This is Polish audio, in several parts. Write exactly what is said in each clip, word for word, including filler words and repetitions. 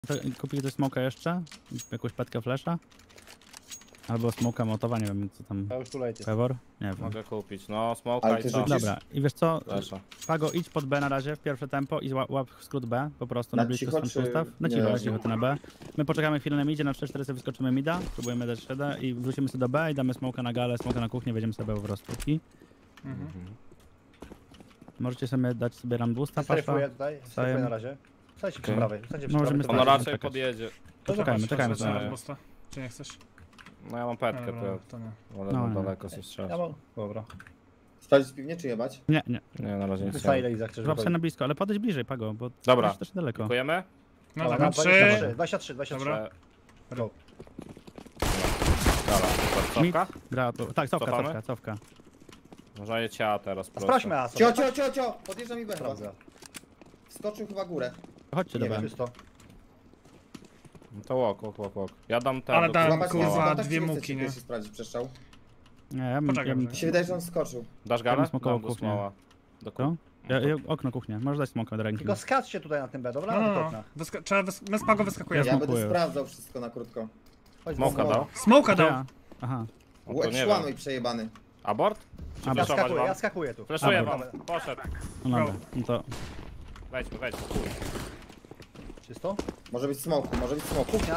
To, kupi ktoś smoka jeszcze? Jakąś petkę flesza? Albo smoka motowa, nie wiem co tam. Ja już tu lejcie. Pewor? Nie wiem. Mogę kupić, no smoka Ale i ty co? rzucisz? Dobra, i wiesz co? Flesza. Pago, idź pod B na razie w pierwsze tempo i łap, łap skrót B, po prostu na, Na blisko cicho, stąd czy- ustaw. Na nie, cicho, na nie. cicho, ty na B. My poczekamy chwilę na midzie, na trzy cztery sobie wyskoczymy mida, próbujemy dać śledę i wrócimy sobie do B i damy smoka na galę, smoka na kuchnię, wejdziemy sobie po prostu. I Mhm. możecie sobie dać sobie run boosta, Strefuję pasza. tutaj, strefuję na razie. Stajcie przy Okej. prawej, stajcie przy Możemy prawej. Ono Czekaj, raczej czekaj. podjedzie. To czekajmy, czekajmy. chodź, chodź, sobie. chodź. Busta. Czy nie chcesz? No ja mam petkę, Dobra, to to nie. ale No, no, nie. daleko się Ja strzelać. mam... Dobra. Sprawdzić piwnie czy jebać? Nie, nie. Nie, na razie nic Wystaje nie. ile Izak chcesz Złap sobie wychodzić. na blisko, ale podejdź bliżej, Pago, bo Dobra. jesteś też daleko. Dziękujemy? No Dobra, dobra, na trzy. dwadzieścia trzy, dwadzieścia trzy, dwadzieścia trzy. Dobra. E, Go. Dobra, super, Mi- cofka? Gra to. Tak, cofka, Cofamy? cofka, cofka. Może je ciała teraz A prosto. sprawdźmy A Cio, sobie. cio, cio, cio! Podjeżdża mi B chyba. Sprawdzę. Wskoczył chyba górę. Chodźcie do Nie B. wiem. Czysto. No to łok, łok, łok, łok. Ja dam ten Ale do dałem, kurwa Złapać kurwa, mnie smoła. za dwie kontakt, czy muki, chcecie nie? pierwszy sprawdzić przestrzał? Nie, ja bym... Poczekaj, Ja bym może. Mi się wydaje, że on skoczył. Dasz Ja galę? bym smokował Dam do kuchnię. smoła. Do Co? kuchni. Ja, ja, okno, kuchnię. Możesz dać smoka do ręki. Tylko skaczcie tutaj na tym B, dobra? No, Na no, tych no. oknach. Wyska trzeba wys my z Pago wyskakujemy. Ja smokuję będę już. sprawdzał wszystko na krótko. Chodź, Smoka smoka. dał. Smoka To dał. ja. Aha. No to Łeb nie szłano wiem. i przejebany. Abort? Czy Abort. Ja flashować skakuję, ja wam? skakuję tu. Flashuję wam. Dobra. Poszedł. No dobra, no to... Wejdźmy, wejdźmy. Czysto? Może być smoku, może być smoku. Kuchnia.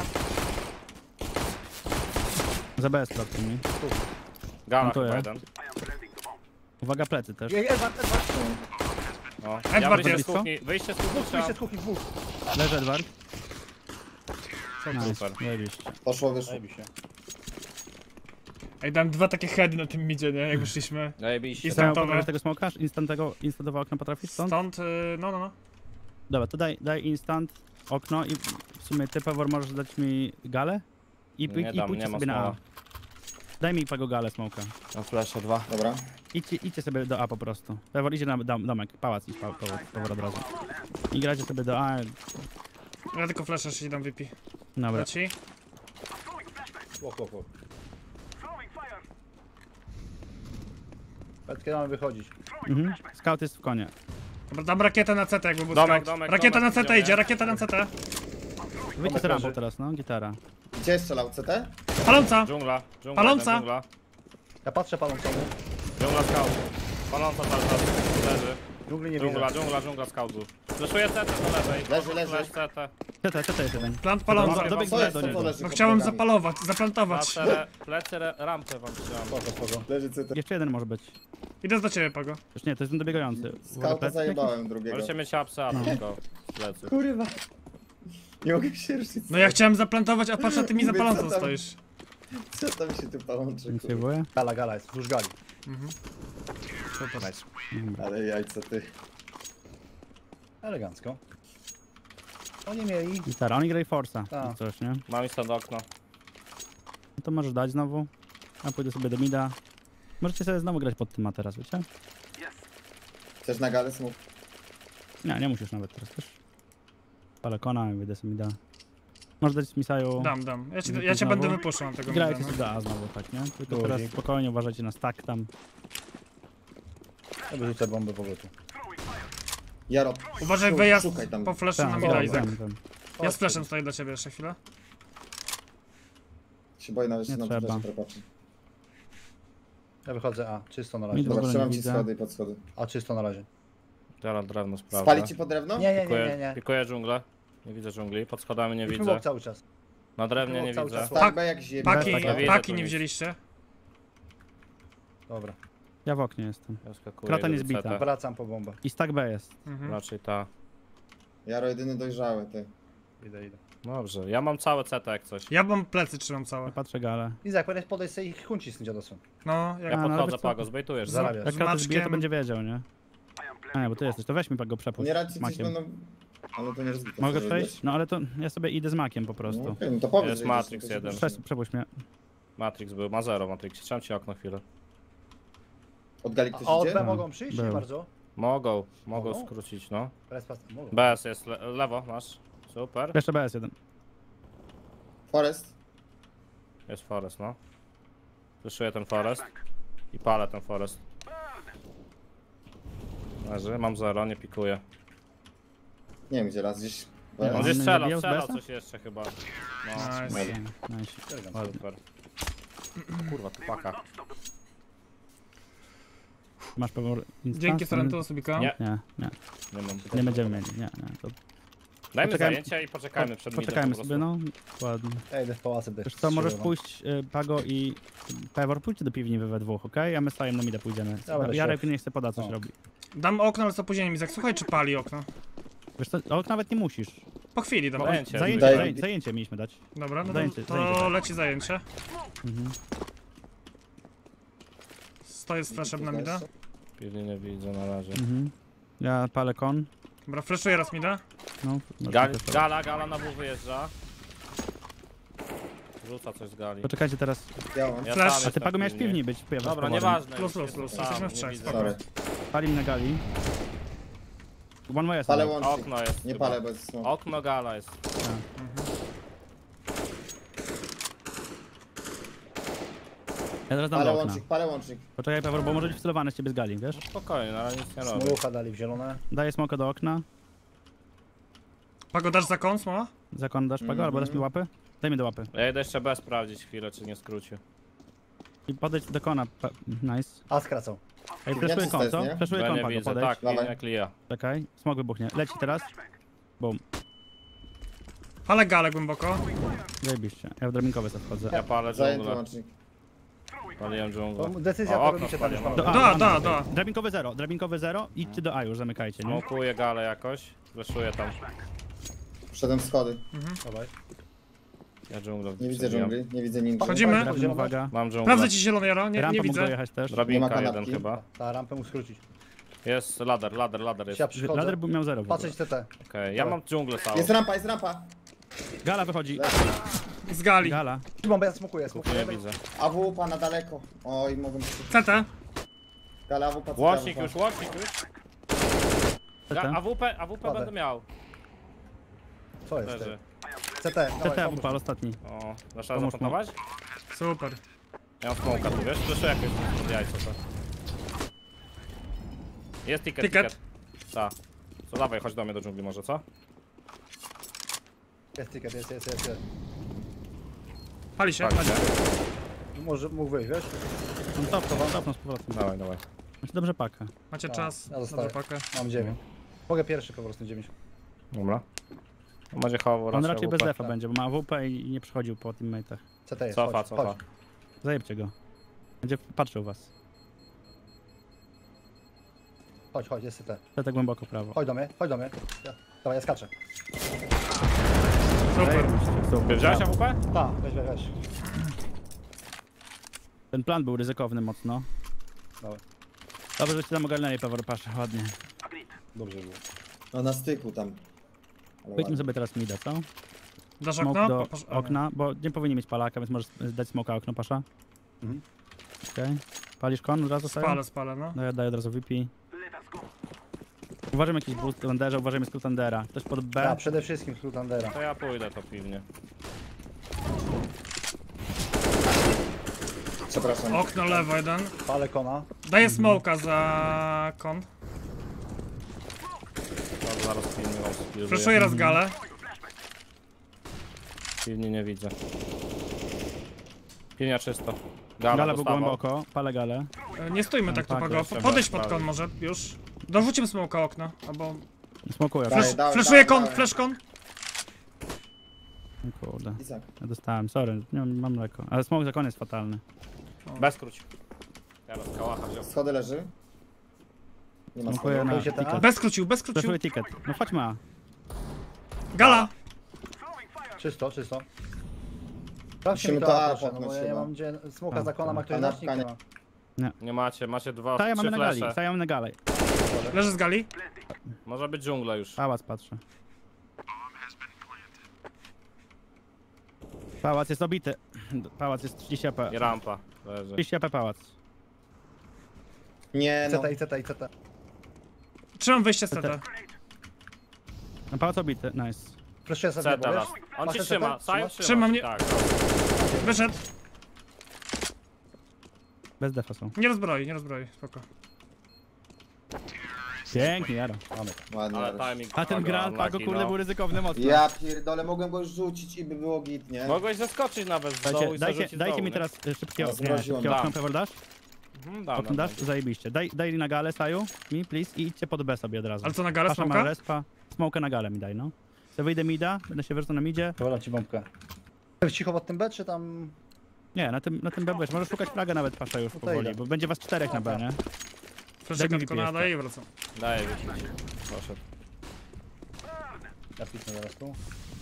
Za B sprawdź mi. Gala Montuję. chyba jeden. Uwaga, plecy też. Ej, Edward, Edward. No. Edward Ja wyjdę z blisko? kuchni. Wyjście z kuchni Dwóch, trzeba. wyjście z kuchni, dwóch. Leży Edward. Nice, Super. zajebiście. Poszło, wyszło. Zajebiście. Ej, dałem dwa takie heady na tym midzie, nie? Jak wyszliśmy. Zajebiście. I Chcemy Instantowe. pokazać tego smoka? Instantego, instantowe okno potrafisz stąd? Stąd, y, no, no, no. Dobra, to daj, daj instant okno i w sumie ty, Pewor, możesz dać mi galę? I, Nie i dam, pójdźcie nie ma sobie na A. smoła. Daj mi Pago galę smoka. Mam flasze dwa. Dobra. Idźcie, idźcie sobie do A po prostu. Pewor idzie na dom, domek, pałac, idź Pewor, Pewor od razu. I gracie sobie do A. Ja tylko flasha się dam V P. Dobra. Leci. Łok, łok, łok. Petkę mamy wychodzić. Mhm. Scout jest w konie. Dobra, dam rakietę na C T jakby był Domek, scout. domek, Rakieta domek na C T idzie, idzie, nie? rakieta na C T. Wyjdźcie z rampą leży. teraz, no, gitara. Gdzie strzelał? C T? Paląca! Dżungla. Dżungla. Paląca. jeden, Dżungla. Ja patrzę paną czemu. Dżungla scout. Paląca cały czas. Leży. Dżungli nie Dżungla, widzę. dżungla, dżungla scout. Fleszuję C T do lewej. Leży, leży. Flash C T. C T, C T jest jeden. Plant Dobra, paląca. dobieg Co do jest? Co niego. to leży No pod chciałem nogami? zapalować, zaplantować. Plecy, plecy re- rampę wam trzymam. Spoko, spoko. Leży C T. Jeszcze jeden może być. Idę do ciebie, Pago. Już nie, to jest ten dobiegający. Uwaga, Skauta plecy zajebałem drugiego. Możecie mieć apsa, No. tylko plecy. Kurwa. Nie mogę się ruszyć. No ja chciałem zaplantować, a patrz, a ty mi za Mówię, co palącą tam? stoisz. Co tam się tu połączy, jakieś? kurwa? Sejwuję. Gala, gala jest, wzdłuż gali. Mhm. Super. Ale jajca ty. Elegancko. Oni mieli... Gitara, oni grali Force'a. Tak. jak Coś, nie? Mam instant okno. No to możesz dać znowu. Ja pójdę sobie do mida. Możecie sobie znowu grać pod tym A teraz, wiecie? Chcesz na galę smok? Nie, nie musisz nawet teraz też. Palę kona i wyjdę sobie mida. Możesz dać Misaju. Dam, dam. Ja cię, Wypij ja cię znowu. będę wypuszczał na tego Grajcie mida, sobie do A znowu, tak, nie? Tylko Luzik. teraz spokojnie uważajcie na stack tam. Ja wyrzucę bombę w ogóle tu. Jaro. no. Uważaj, Szuk- wyjazd Szukaj tam. po flashu na Tam, mida, tam, Izak. tam, tam. Ja z flashem stoję dla ciebie jeszcze chwilę. Się boję nawet Nie się na trzeba. wybrzeże prepatrzę. Ja wychodzę A, czysto na razie. Mid w Dobra, ogóle trzymam nie ci widzę. schody i pod schody. A czysto na razie. Teraz drewno sprawdzę. Spali ci po drewno? Nie, nie, nie, Pikuję, nie, nie. pikuję dżunglę. Nie widzę dżungli. Pod schodami nie Idźmy widzę. bok cały czas. Na drewnie Było nie cały widzę. czas. Tak, B jak ziemia. Paki, tak, nie widzę paki tu nie nic. wzięliście. Dobra. Ja w oknie jestem. Ja skakuję, Klata idę nie do zbita. C T. Wracam po bombę. I stack B jest. Mhm. Raczej ta. Jaro jedyny dojrzały, ty. Idę, idę. Dobrze, ja mam całe C T jak coś. Ja mam plecy trzymam całe. Ja patrzę galę. Izak, powinieneś podejść sobie i hunci z tym dziadosem. No, Ja jak... A, no, ale podchodzę, wiesz co? Pago, zbejtujesz. Za- Zarabiasz. Jak Z klata zbije, to maczkiem. będzie wiedział, nie? A nie, bo ty jesteś, to weź mi Pago przepuść Nie radzi coś makiem. będą... Ale to nie rozbite. Mogę co przejść? robisz? No ale to ja sobie idę z makiem po No, prostu. okej, no to powiedz, Jest że Matrix idziesz, no to jeden. się Prze przepuść mnie. Matrix był, ma zero Matrix. Trzymam ci okno chwilę. Od gali A ktoś od idzie? B mogą przyjść? Nie Był. bardzo. Mogą, mogą Mogą? skrócić, no. Prespas, mogą. B S jest le lewo, masz. Super. Jeszcze B S jeden. Forest? Jest Forest, no. Fleszuję ten Forest. I palę ten Forest. Leży, mam zero, nie pikuję. Nie wiem gdzie raz, gdzieś Nie, On on gdzieś strzelał, zabijał z strzelał B S a? coś jeszcze chyba. No, Nice. Ładnie, nice. Ładnie. super. Kurwa, tu paka. Masz pewną Dzięki Sorrento, Subika. Nie. Nie, nie, Nie mam. nie będziemy mieli, nie, nie. To Dajmy Poczekajmy- zajęcia i poczekajmy przed midem poczekajmy po sobie, prostu. no. Ładnie. Ja idę w pałacy. Wiesz co, możesz pójść, y, Pago i Pewor, pójdźcie do piwni wy we dwóch, okej? A my stajem na mida pójdziemy. Ja będę Jarek szedł. nie chce poda, coś O. robi. Dam okno, ale z opóźnieniem. Izak, słuchaj, czy pali okno? Wiesz co, o, nawet nie musisz. Po chwili, dobra. Zajęcie. Zajęcie, Daj- zajęcie, zajęcie mieliśmy dać. Dobra, no to, Zajęcie, to zajęcie, tak. leci zajęcie. Mhm. Stoję z flashem na mida. Piwnie nie widzę na razie. Mhm. Ja palę kon. Dobra, flashuję raz mida. No, Gal, możesz też- gala, gala na W wyjeżdża. Rzuca coś z gali. Poczekajcie teraz. Ja mam. Ja Flash. sam A ty jestem Pago w miałeś w piwni być. Pewor, Dobra, z powodem. nieważne. Plus, już plus, plus. jestem sam, Jesteśmy w nie trzech, widzę. spoko. Sorry. Palim na gali. One way jest. Palę no. łącznik. Okno jest. Nie chyba. palę bez smoku. Okno gala jest. Ja teraz dam Palę do okna. łącznik, palę łącznik. Poczekaj, Pewor, bo może być wcelowany z ciebie z gali, wiesz? Spokojnie, na razie nic nie robię. Smolucha dali w zielone. Daję smoka do okna. Pago, dasz za kąt, smoła? Zakon dasz Pago, Mhm. albo dasz mi łapy? Daj mi do łapy. Ja idę jeszcze bez sprawdzić chwilę, czy nie skrócił. I podejdź do kona. Pa- Nice. A skracał. Ej, Ja fleszuję czysto kon, jest, co? nie? Fleszuję Ja kon, nie Pago, widzę, podejdź. tak, Dawaj. nie klija. Czekaj, smog wybuchnie. Leci teraz. Boom. Ale gale głęboko. Zajebiście. Ja w drabinkowe sobie wchodzę. Ja palę Zajęty dżunglę. łącznik. Paliłem dżunglę. To decyzja O, to okno robicie tam już spaliłem. panowie. Do A, Da, A, da, okej. da. Drabinkowe zero, drabinkowe zero. Idźcie do A już, zamykajcie, nie? Smokuję galę jakoś. Fleszuję tam. Wszedłem w schody. Dawaj. Ja dżunglę Nie widzę przebijam. dżungli, nie widzę ninja. Chodzimy. Drabin, uwaga. Mam dżunglę. Sprawdzę ci zielone jaro, nie, Rampa nie mógł widzę. dojechać też. Nie Drabinka ma jeden kanapki. chyba. Ta rampę mógł skrócić. Jest ladder, ladder, ladder jest. Ja Okej, przychodzę. Lader był miał zero. w ogóle. Patrzeć C T. ja mam dżunglę całą. Jest rampa, jest rampa. Gala wychodzi. Z gali. Gala. Bomba, ja smokuję, Nie smokuję. widzę. A W P na daleko. Oj, mogę... C T. Gala A W P. Łącznik już, łącznik już. C Ga- T. AWP, AWP Kładę. będę miał. Co jest Leży. ty? C T, C dawaj, T, pomóż. upal ostatni. O, dasz radę Pomóż zaplanować? Super. Ja mam smoka tu, wiesz? Proszę jakoś pod jajco to. Jest ticket, Ticket. ticket. Ta. Co, dawaj, chodź do mnie do dżungli może, co? Jest ticket, jest, jest, jest. jest. Pali się, Tak, pali się. Może mógł wyjść, wiesz? On cofnął, on cofnął z powrotem. Dawaj, dawaj. Macie dobrze pakę. Macie A, czas ja na zostaję. dopakę. Mam dziewięć. Mogę pierwszy po prostu dziewięć. Dobra. On będzie chował On raczej bez AWP. defa będzie, bo ma A W P i nie przychodził po teammate'ach. C T jest, Cofa, chodź, cofa. chodź. Zajebcie go. Będzie patrzył was. Chodź, chodź, jest C T. C T głęboko prawo. Chodź do mnie, chodź do mnie. Ja. Dawaj, ja skaczę. Super. Zajebiście, super. Wziąłeś AWP? Ta, weź, weź, weź. Ten plan był ryzykowny mocno. Dawaj. Dobrze, że ci tam ogarnęli Pewor, patrz, ładnie. Dobrze było. No na styku tam. Ale Pójdźmy ładnie. sobie teraz mida, co? Dasz Smok okno? do Posz- okna, bo nie powinni mieć palaka, więc możesz dać smoka okno, pasza. Mhm. Okej. Palisz kon od razu sobie? Spalę, spalę, no. No ja daję od razu V P. Uważajmy jakiś boost Thundera, uważajmy z Thundera. Ktoś pod B. Ja przede wszystkim Skrót Undera. To ja pójdę to piwnie. Przepraszam. Okno lewo jeden. Palę kona. Daję smoka za kąt. To zaraz piwnie rozpiluję. Freshuję raz galę. Piwnie nie widzę. Piwnia czysto. Gala, Gala był dostawał. głęboko, palę galę. E, Nie stójmy tak tu, tak, Pago. jeszcze Podejdź raz pod kon może, już. Dorzucimy smoka okno, albo... Smokuję. Daj. Flash, dawaj, flashuję dawaj, kon, dawaj. flash kon. O kurde, Izak. ja dostałem, sorry, nie mam, mam mleko. Ale smok za koniec jest fatalny. Bez króć. Teraz kałacha wziął. Schody leży. Nie ma Smokuję schody. na Pójdzie ta? ticket. Bez skrócił, bez skrócił. Flashuję ticket. No chodźmy A. Gala. Czysto, czysto. Sprawdźcie Musimy mi to, to A proszę, no bo popchnąć ja nie chyba. mam gdzie smoka A, za kona, ma ktoś kanapka znacznik, nie nie- ma. Nie macie, macie dwa, Staję mamy trzy na gali, flesze. staję na galej. Leży z gali. Może być dżungla już. Pałac patrzę. Pałac jest obity. Pałac jest trzydzieści A P. I rampa leży. trzydzieści A P pałac. Nie no. C T i C T i C T. Trzymam wyjście z C T. No pałac obity, nice. Proszę sobie, C bo wiesz? teraz. On Masz ci C T? trzyma, Saju Trzymasz? trzyma. Trzyma mnie. Tak. Wyszedł. Bez defa są. Nie rozbroi, nie rozbroi, spoko. Pięknie, Jaro. Mamy. Ładnie. Ale Jarosz. timing. A ten Pago, Grand Pago, unlucky, kurde, no. był ryzykowny mocno. Ja pierdolę, mogłem go już rzucić i by było git, nie? Mogłeś zaskoczyć nawet z dołu Dajcie, i dajcie, zarzucić z dajcie dołu, mi nie? teraz y, szybkie, Ja nie, zmroziłem. szybkie okno, Dam. Pewor dasz? Mhm, dam, Okno dam, dasz? dam. Zajebiście. Daj, daj na galę, Saju, mi, please, i idźcie pod B sobie od razu. Ale co, na galę Pasza ma smoka? respa, smokę na galę mi daj, no. Ja wyjdę mida, będę się wracał na midzie. Dobra, ci bombkę. Cicho pod tym B, czy tam... Nie, na tym, na tym B, możesz szukać fraga nawet, Pasza, już No to powoli, idę. bo będzie was czterech na B, nie? Fleszek Daj mi tylko V P nadaje i wracam. Daję wypić. Poszedł. Ja piknę zaraz tu.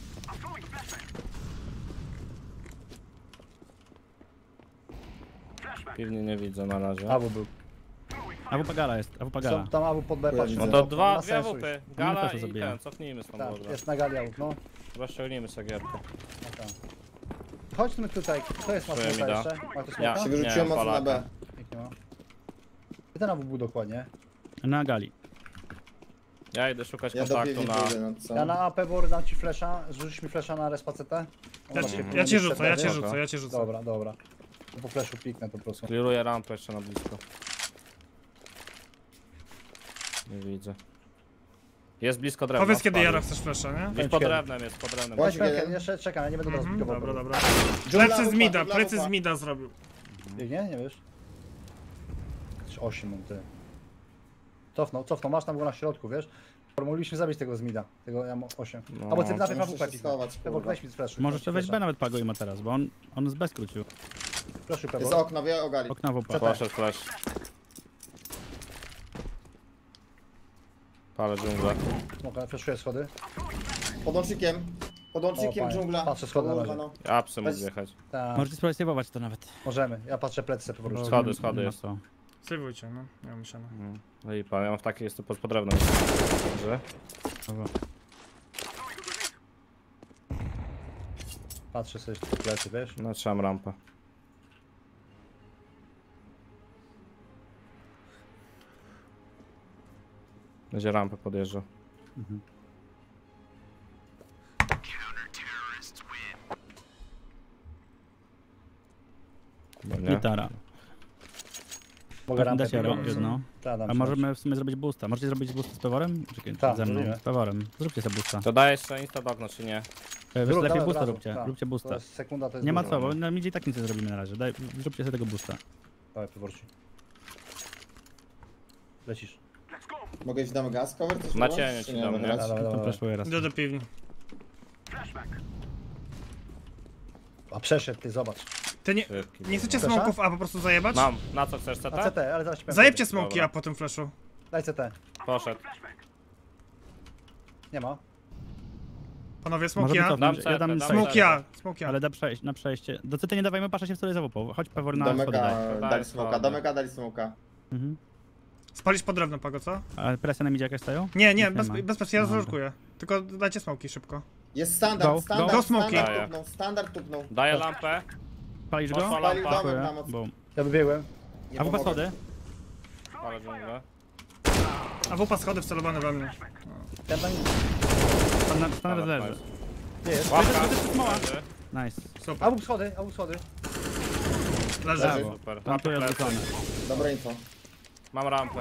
Piwnie nie widzę na razie. Awu był. A W P gala jest, A W P gala. Są tam Awu pod B, Ja patrz. widzę. No to dwa, Na dwie sensu wupy. No Gala też i zabiję. ten, cofnijmy stąd Tak, mordę. jest na gali Awu, no. Rozciągnijmy sobie gierkę. No tak. Chodźmy tutaj, to jest Twoja mocno mida. jeszcze. Ma ktoś Ja. smoka? Się wyrzuciłem Nie, mocno na B. Polaka. Nikt nie ma. Gdzie ten Awu był dokładnie? Na gali. Ja idę szukać Ja do kontaktu piwni na... pójdę, no co? Ja na A P bor dam ci flesza, zrzucisz mi flesza na respa C T? Ja Ona ci, się ja ci powinna rzucę, ja być ci C T, rzucę, ja ci rzucę. Dobra, dobra. To po fleszu piknę po prostu. Clearuję rampę jeszcze na blisko. Nie widzę. Jest blisko drewna. Powiedz kiedy spadł. Jaro chcesz flesza, nie? Gdzieś pod drewnem jest, pod drewnem. Chodź, Weź jeden. jeszcze czekam, ja nie będę teraz Mhm, pikował. dobra, dobra. Dżungla Plecy z wupa, mida, dżungla plecy wupa. z mida zrobił. Nie, nie wiesz? osiem mam ty. Cofnął, cofnął, masz tam go na środku, wiesz? Mogliśmy zabić tego z mida, tego ja mam osiem. No, Albo ty to najpierw muszę A W P się piknę. schować, Pewor, kurwa. weź mi z flashu. Możesz to wejść B nawet Pago i ma teraz, bo on, on z B skrócił. Flashu Jest Pewor. okno, wie ogali. Okna W P. Poszedł flash. Palę dżunglę. Smoka, flashuję schody. Podłącznikiem. O, Podłącznikiem panie. dżungla. Patrzę, schody na Kurwa, razie. no. Apsy mógł Bez- wjechać. Tak, Możecie spróbować sejwować to nawet. możemy. Ja patrzę plecy sobie Pewor. Bo Schody, nie- schody nie ma jest. co. Sejwujcie, no. Nie mam siana. Mhm. No i pan, ja mam w takiej, jest to pod pod drewnem. Dobrze. Dobra. Patrzę sobie w plecy, wiesz? No trzymam rampę. Będzie rampę podjeżdżał. Chyba nie. Gitara. Mogę rampę Dać Jaro, piknąć? jedno. Tak, dam A ci możemy w sumie zrobić boosta. Możecie zrobić boosta z Peworem? Czekaj, Tak, ze mną, zrobimy. z Peworem. Zróbcie sobie boosta. To daje jeszcze insta okno, czy nie? E, Zrób, Wiesz, lepiej dawaj od boosta razu, róbcie. tak. Róbcie To boosta. jest sekunda, to jest Nie ma dużo. co, bo na midzie i tak nic nie zrobimy na razie. Daj, zróbcie sobie tego boosta. Dawaj, Peworci. Lecisz. Mogę iść damy gaz cover? Coś Na próbować? cienie Czy ci dam, będę nie? grać? Dawaj, To dawaj. flashuję raz. Idę do piwni. A przeszedł, ty, zobacz. Ty nie, Szybki. nie chcecie Flesza? smoków A po prostu zajebać? Mam. Na co chcesz, A C T? C T, ale zaraz ci powiem. Zajebcie smoki Dobra. A po tym flashu. Daj C T. Poszedł. Nie ma. Panowie, smoki Możemy A. cofnąć. Dam Ja dam setę, dam przejście. Smoki A, smoki A. Ale da przejść, na przejście. Do C T nie dawajmy, pasza się w stole za W P. Chodź Pewor na Domeka schody daj. Daj dali schody. smoka, domeka dali smoka. Mhm. Spalić pod drewno, Pago, co? A presja na midzie jakaś stoją? Nie, nie, Nic bez, ma. bez presji, ja Dobra. rozlurkuję. Tylko dajcie smoki szybko. Jest standard, Go, standard, go. Go smoki. standard Daję. tupnął, standard tupnął. Daję lampę. Palisz go? Poszła Palił lampa. domek Dziękuję. na moc. Boom. Ja wybiegłem. Nie A W P pomogę. schody? Palę dżunglę. A wupa schody wcelowane we mnie. Ja tam... Pan na stan Ale leży. nice. Nie jest. Łapka. smoła. Leży. Nice. Super. Awu schody, awu schody. Leży. Brawo. Super. Plantuję Łapę plecy. odwrócone. Dobre info. Mam rampę.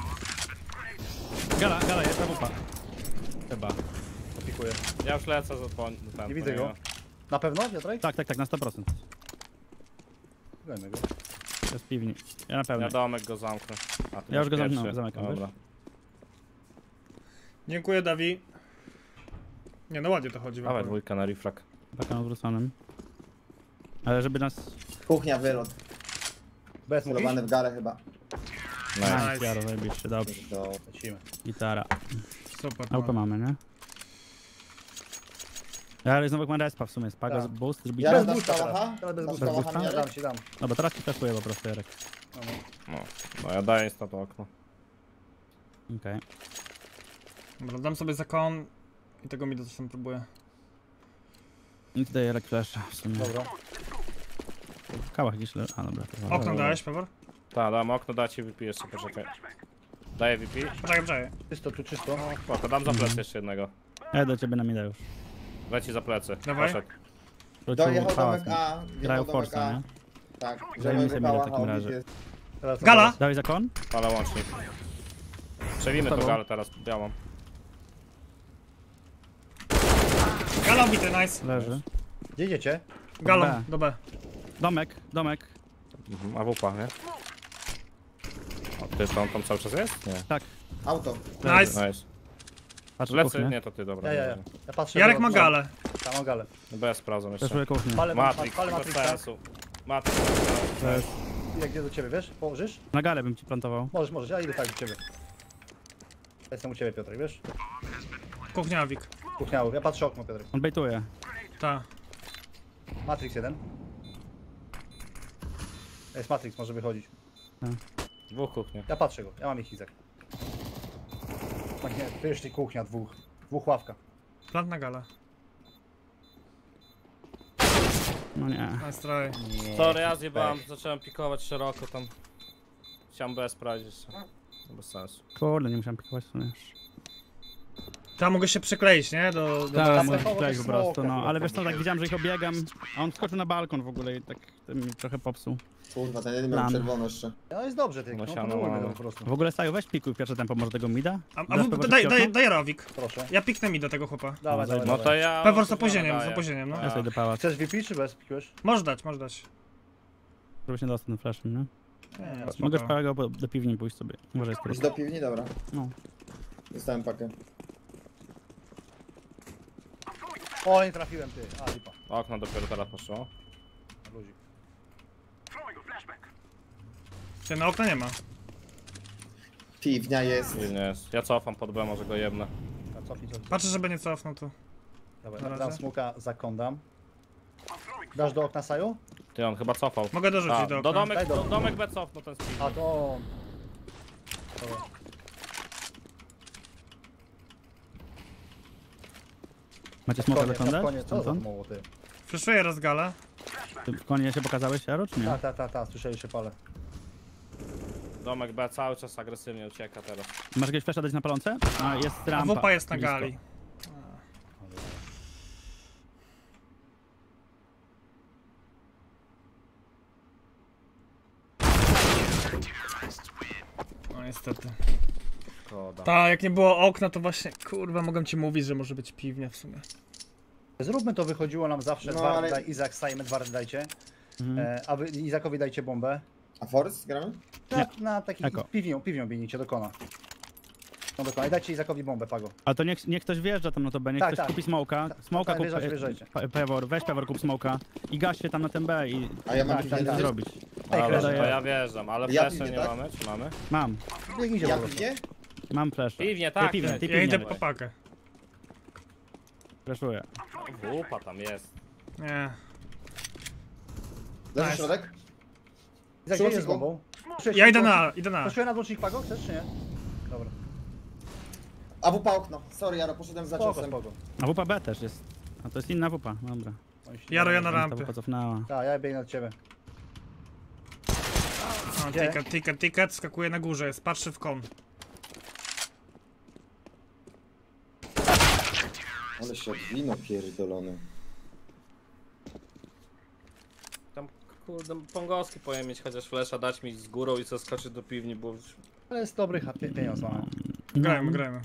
Gala, gala jest, A W P. Chyba. Pikuję. Ja już lecę za po, ten, Nie widzę po go. niego. Na pewno, Piotrek? Tak, tak, tak, na sto procent. Wiemy go. To jest piwni. Ja na pewno. Ja domek go zamknę. A, ty Ja już masz go zamknąłem, pierwszy. zamykam, Dobra. Dziękuję, Dawi. Nie, no ładnie to chodzi. wam Dawaj powiem. dwójka na refrag. Taką odwróconym. Ale żeby nas... Kuchnia, wylot. Bez mówisz? Celowany w galę chyba. Nice. Nice, Nice. Jaro, zajebiście, dobrze. Do... Lecimy. Gitara. Super. A W P no. mamy, nie? Ja znowu ma respa w sumie, spaga Tak. boost, zrobić... Ja Bez dasz boosta kałacha? teraz. Teraz bez Dasz boosta. kałacha, boosta? Ja Jarek? dam ci, dam. Dobra, teraz ci flashuję po prostu, Jarek. No. no ja daję insta to okno. Okej. Dobra, dam sobie zakon i tego mi do coś tam próbuję. I tutaj Jarek flasha w sumie. Dobra. W kałach gdzieś leży. A dobra, to Okno dałeś, Pewor? Tak, dam okno, da ci V P jeszcze, poczekaj. Daję V P. Poczekaj, poczekaj. Czysto, tu czysto. Spoko, dam za plecy jeszcze jednego. Ja do ciebie na mida już. Leci za plecy. Dawaj. Poszedł. Wrócił Dojechał pałac, domek A. Grają Wjechał domek Forsa, A. nie? Tak. Zajmij Zajmujemy sobie mida w kałacha, takim obit razie. jest. Teraz to Gala! Dałeś zakon? Palę łącznik. Przejmijmy Pago. to galę teraz, białą. Gala obity, nice. Leży. Gdzie idziecie? Galą, B. do B. Domek, domek. Mhm, a wupa, nie? O, ty to on tam cały czas jest? Nie. Tak. Auto. Nice. Nice. Patrz Lecę, kuchnię. nie to ty, dobra. Ja, ja, ja. nie, Ja patrzę. Jarek do- ma galę. Tam mam galę. nie. Bez sprawdzam jeszcze. Przeszuję kuchnię. Palę, Matrix, palę bez Matrixa. sensu. Matrix. To jest... Idę gdzie do ciebie, wiesz? Położysz? Na galę bym ci plantował. Możesz, możesz, ja idę tak do ciebie. Ja jestem u ciebie, Piotrek, wiesz? Kuchniawik. Kuchniały. Ja patrzę okno, Piotrek. On bejtuje. Ta. Matrix jeden. Jest Matrix, może wychodzić. Dwóch kuchni. Ja patrzę go, ja mam ich Izak. O nie, tu jeszcze kuchnia, dwóch. Dwóch ławka. Plant na galę. No nie. Nice try. Sorry, ja zjebałem, zacząłem pikować szeroko tam. Chciałem bez sprawdzić. No bez sensu. Kurde, nie musiałem pikować w sumie już. Tam mogę się przykleić, nie? Do, do Tak, tam mogę zachował przejść też po prostu, smoka, no. kurwa, Ale wiesz co, tak podbiegłeś. widziałem, że ich obiegam, a on skoczył na balkon w ogóle i tak to mi trochę popsuł. Kurwa, ten jeden miał Plan. czerwono jeszcze. No jest dobrze, ty. No No, siano, kontynuujmy no. to po prostu. W ogóle Saju, weź pikuj pierwsze tempo może tego mida. A, a Dasz w, Pewor daj, szybki daj, okno? daj Rawik. Proszę. Ja piknę mi do tego chłopa. Dawaj, dawaj, No dawaj. to ja... Pewor z opóźnieniem, z daję. opóźnieniem, no. Ja sobie idę pałac. Chcesz V P czy bez pikujesz? Możesz dać, możesz dać. Żeby się dostać tym flashem, nie? Nie, nie, Mogę spoko. szpałego do, do piwni pójść sobie. Może jest Idź krótko. do piwni, dobra. No. Dostałem pakę. O, nie trafiłem, ty. A, lipa. Okno dopiero teraz poszło. Luzik. Ty, na okna nie ma. Piwnia jest. I nie jest. Ja cofam pod B, może go jebnę. A cofnij, cofnij. Patrzę, żeby nie cofnął tu. Dobra, Na dam razie. smoka, zakądam. Dasz do okna Saju? Ty, on chyba cofał. Mogę dorzucić A, do do okna. domek, Daj do- do, domek B cofnął ten speed. A to... Dobra. Macie smoka Koniec, wyglądać? koniec, co za Stamtąd? mało, ty. Przyszuję raz galę. Ty w konie się pokazałeś, Jaro, czy nie? Ta, ta, ta, ta, słyszeli się pale. Domek B cały czas agresywnie ucieka teraz. Masz jakieś flasha dać na palące? A, jest A rampa. wupa jest na blisko. gali. No niestety. Szkoda. Ta, jak nie było okna, to właśnie, kurwa, mogłem ci mówić, że może być piwnia w sumie. Zróbmy to, wychodziło nam zawsze. No, Dwa, ale- daj, Izak, Simon, dwa dajcie. Mhm. E, a wy Izakowi dajcie bombę. A Forest gramy? Na, na taki Eko. piwnią, piwnią biegnijcie do kona. No do kona. I dajcie Izakowi bombę, Pago. Ale to niech, niech ktoś wjeżdża tam na to B, niech Tak, ktoś tak. kupi smoka. Smoka tak, kup... wjeżdżajcie, e, wjeżdżajcie. Pe- Pewor, weź Pewor, kup smoka i gaś się tam na ten B i... A ja mam Tak, piwnię tak, co tak. zrobić? Ej, Dobra, Kresza, to ja wjeżdżam, ale Ja flesze piwnię, nie tak? mamy, czy mamy? Mam, Biegnijcie Ja po prostu. piwnię? mam flash. Piwnie, Ty tak. piwnie, ty. ty Ja piwnie. idę weź. po pakę. Flashuję. Wupa tam jest. Nie. Leży Nice. środek? Izak, gdzie jest z Przyłącznik bombą? Ja idę na, idę na. Poszuję na dłucznik, Pago? Chcesz czy nie? Dobra. A wupa okno. Sorry, Jaro, poszedłem za Spoko, ciosem. spoko. A wupa B też jest. A to jest inna wupa, dobra. Oni się- Jaro, ja na Ta rampie. wupa cofnęła. Tak, ja biegnę od ciebie. O, Gdzie? ticket, ticket, ticket, skakuje na górze, jest, patrzy w kon. Ale się odwinął pierdolony. Tam, kurde, pongowski powinien mieć chociaż flesza, dać mi z górą i zaskoczyć do piwni, bo... Ale jest dobry ha- pie- pieniądz mamy. Grajmy, grajmy.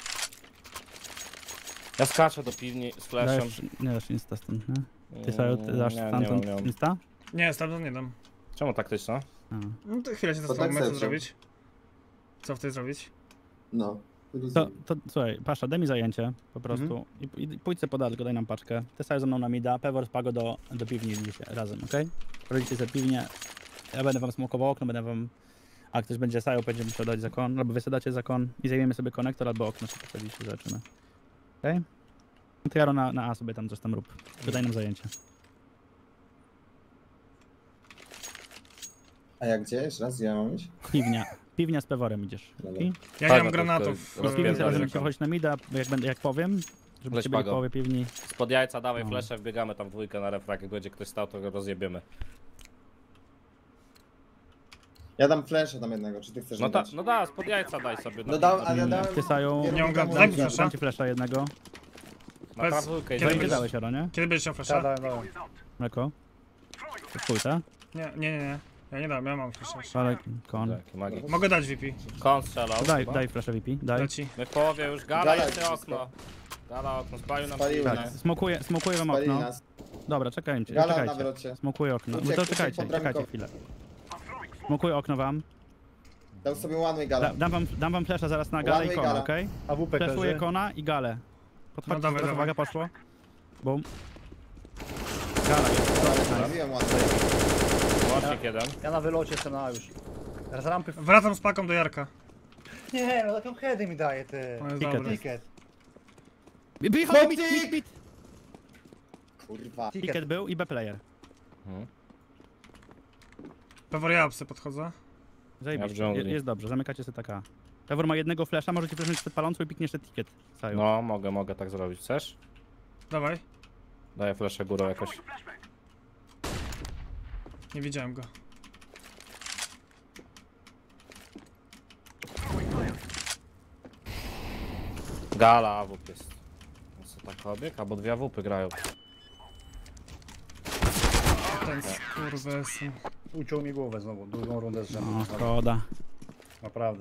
Ja skaczę do piwni z flashem. Dajesz, nie dasz insta stąd, nie? Ty Saju, ty dasz nie, nie stamtąd mam, nie mam. insta? Nie, stamtąd nie dam. Czemu taktyczna? A. No to chwilę się To zastanówmy, tak co serce. zrobić. Co wtedy zrobić? No. To, to słuchaj, Pasza, daj mi zajęcie po prostu Mhm. i, i pójdź sobie podać, daj nam paczkę. Ty Saju ze mną na mida, Pewor z Pago do, do piwni idziecie razem, okej? Rodzicie sobie piwnię, ja będę wam smokował okno, będę wam... A ktoś będzie Saju, będzie musiał dać zakon, albo wy sobie dacie zakon i zajmiemy sobie konektor, albo okno sobie posadzicie, zobaczymy. Okej? No to Jaro na, na A sobie tam coś tam rób. To daj nam zajęcie. A jak gdzie? Jeszcze raz, gdzie ja mam iść? Piwnia. Piwnia z Peworem idziesz. Dobra. Okay? Ja Tak, nie no mam to granatów. to Z piwni Rozpierdolę teraz tam. będziecie wchodzić na mida, jak, będę, jak powiem, żeby Leć ci byli Pago. połowie piwni. Spod jajca dawaj No. flesze, wbiegamy tam w dwójkę na refrak, jak będzie ktoś stał, to go rozjebiemy. Ja dam flasha tam jednego, czy ty chcesz No mi ta, dać? no da, spod jajca daj sobie. No dam, ale ja Mm, dałem... Ty, Saju, kierunku Nie mam temu- ga- daj mi flasha. dam ci flesza jednego. Na Bez- trawówkę i kiedy Zanim ty będziesz- zabierz. dałeś, Jaro, nie? Kiedy będziesz miał Tak, flasha? dałem, dałem. Mleko? To twój, tak? Nie, nie, nie, nie. Ja nie dam, ja mam flash. Ale kon. Jaki magik. Mogę dać V P. Kon strzelał. Daj, chyba. daj flasha V P, daj. Leci. My w połowie już. Gala, Gala jeszcze jest okno. Gala okno, spalił nam Spalił piłkę. Tak, smokuję, smokuję wam Spalili okno. nas. Dobra, czekajcie, Gala na czekajcie. wylocie. Smokuję okno. Uciekł, No to uciekł czekajcie, pod czekajcie bramką. chwilę. Smokuję okno wam. Dał sobie one way Da, gala. dam wam, dam wam flasha zaraz na galę One i way kona, gala. okej? A W P Flashuję leży. kona i galę. No Podchodźcie, dawaj, teraz dawaj. uwaga, poszło. Bum. Gala jest. Zrobiłem one way. Łącznik jeden. Ja na wylocie jestem na już. Teraz rampy. Wracam z paką do Jarka. Nie, no taką heady mi daje ty. On jest Ticket. dobry. Ticket. Wychodź, mit, mit, mit. Kurwa. Ticket Ticket. był i B player. Mhm. Pewor ja psy podchodzę. Zajebiście, Ja w dżungli. Je- jest dobrze, zamykacie sobie taka. Pewor ma jednego flasha, możecie flashnąć przed palącą i pikniesz ten ticket. Saju. No, mogę, mogę tak zrobić. Chcesz? Dawaj. Daję fleszę górą jakoś. Nie widziałem go. Gala, A W P jest. Co tak obieg? Albo dwie A W P grają. Ten skurwesyn. Uciął mi głowę znowu, drugą rundę z rzędu. No, szkoda. Naprawdę.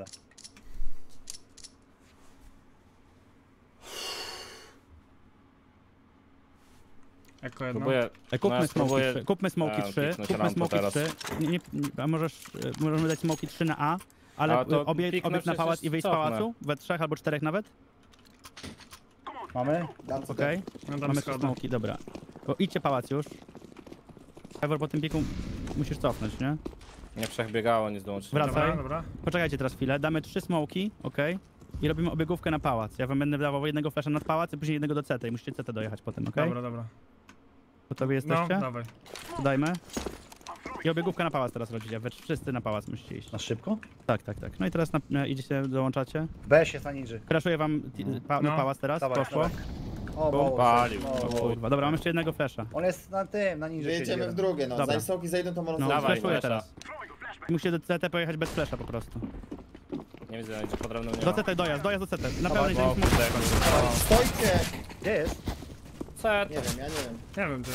Jako jedno. Próbuję. E, kupmy No, ja smoki spróbuję- trzy, kupmy smoki A, trzy, kliknąć kupmy rampę smoki teraz. trzy. Nie, nie, a możesz, e, możemy dać smoki trzy na A, ale A to obie, kliknę obieg na przecież pałac i wyjść z cofnę. pałacu? We trzech albo czterech nawet? Mamy? Dam co Okej, No dam mamy trzy schody. smoki, dobra. Bo idźcie pałac już. Ever po tym piku musisz cofnąć, nie? Nie przebiegało, nie zdążyłem. Wracaj. Dobra, dobra. Poczekajcie teraz chwilę, damy trzy smoki, okej? I robimy obiegówkę na pałac. Ja wam będę dawał jednego flasha nad pałac i później jednego do C T i musicie C T dojechać potem, okej? Dobra, dobra. Gotowi No, jesteście? dawaj. Dajmy. I obiegówkę na pałac teraz robicie, wy wszyscy na pałac musicie iść. Na szybko? Tak, tak, tak. No i teraz na, e, idziecie, dołączacie. Beś jest na ninży. Kraszuję wam ti- pa, No. na pałac teraz, Dawaj, poszło. dawaj. O, Bum. mało. Palił. mało, O, mało. Kurwa, dobra, mam jeszcze jednego flasha. On jest na tym, na ninży. Jedziemy siedzi. w drugie, no. Dobra. Zanim soki zejdą, to może No, Dawaj, flashuję flasha. teraz. Musicie do C T pojechać bez flasha po prostu. Nie widzę, gdzie pod drewnem nie Do ma. C T dojazd, dojazd do C T. Na Dawaj, pełnej bo- ziemi Stójcie! Gdzie jest? Set. Nie wiem, ja nie wiem. Nie wiem, gdzie.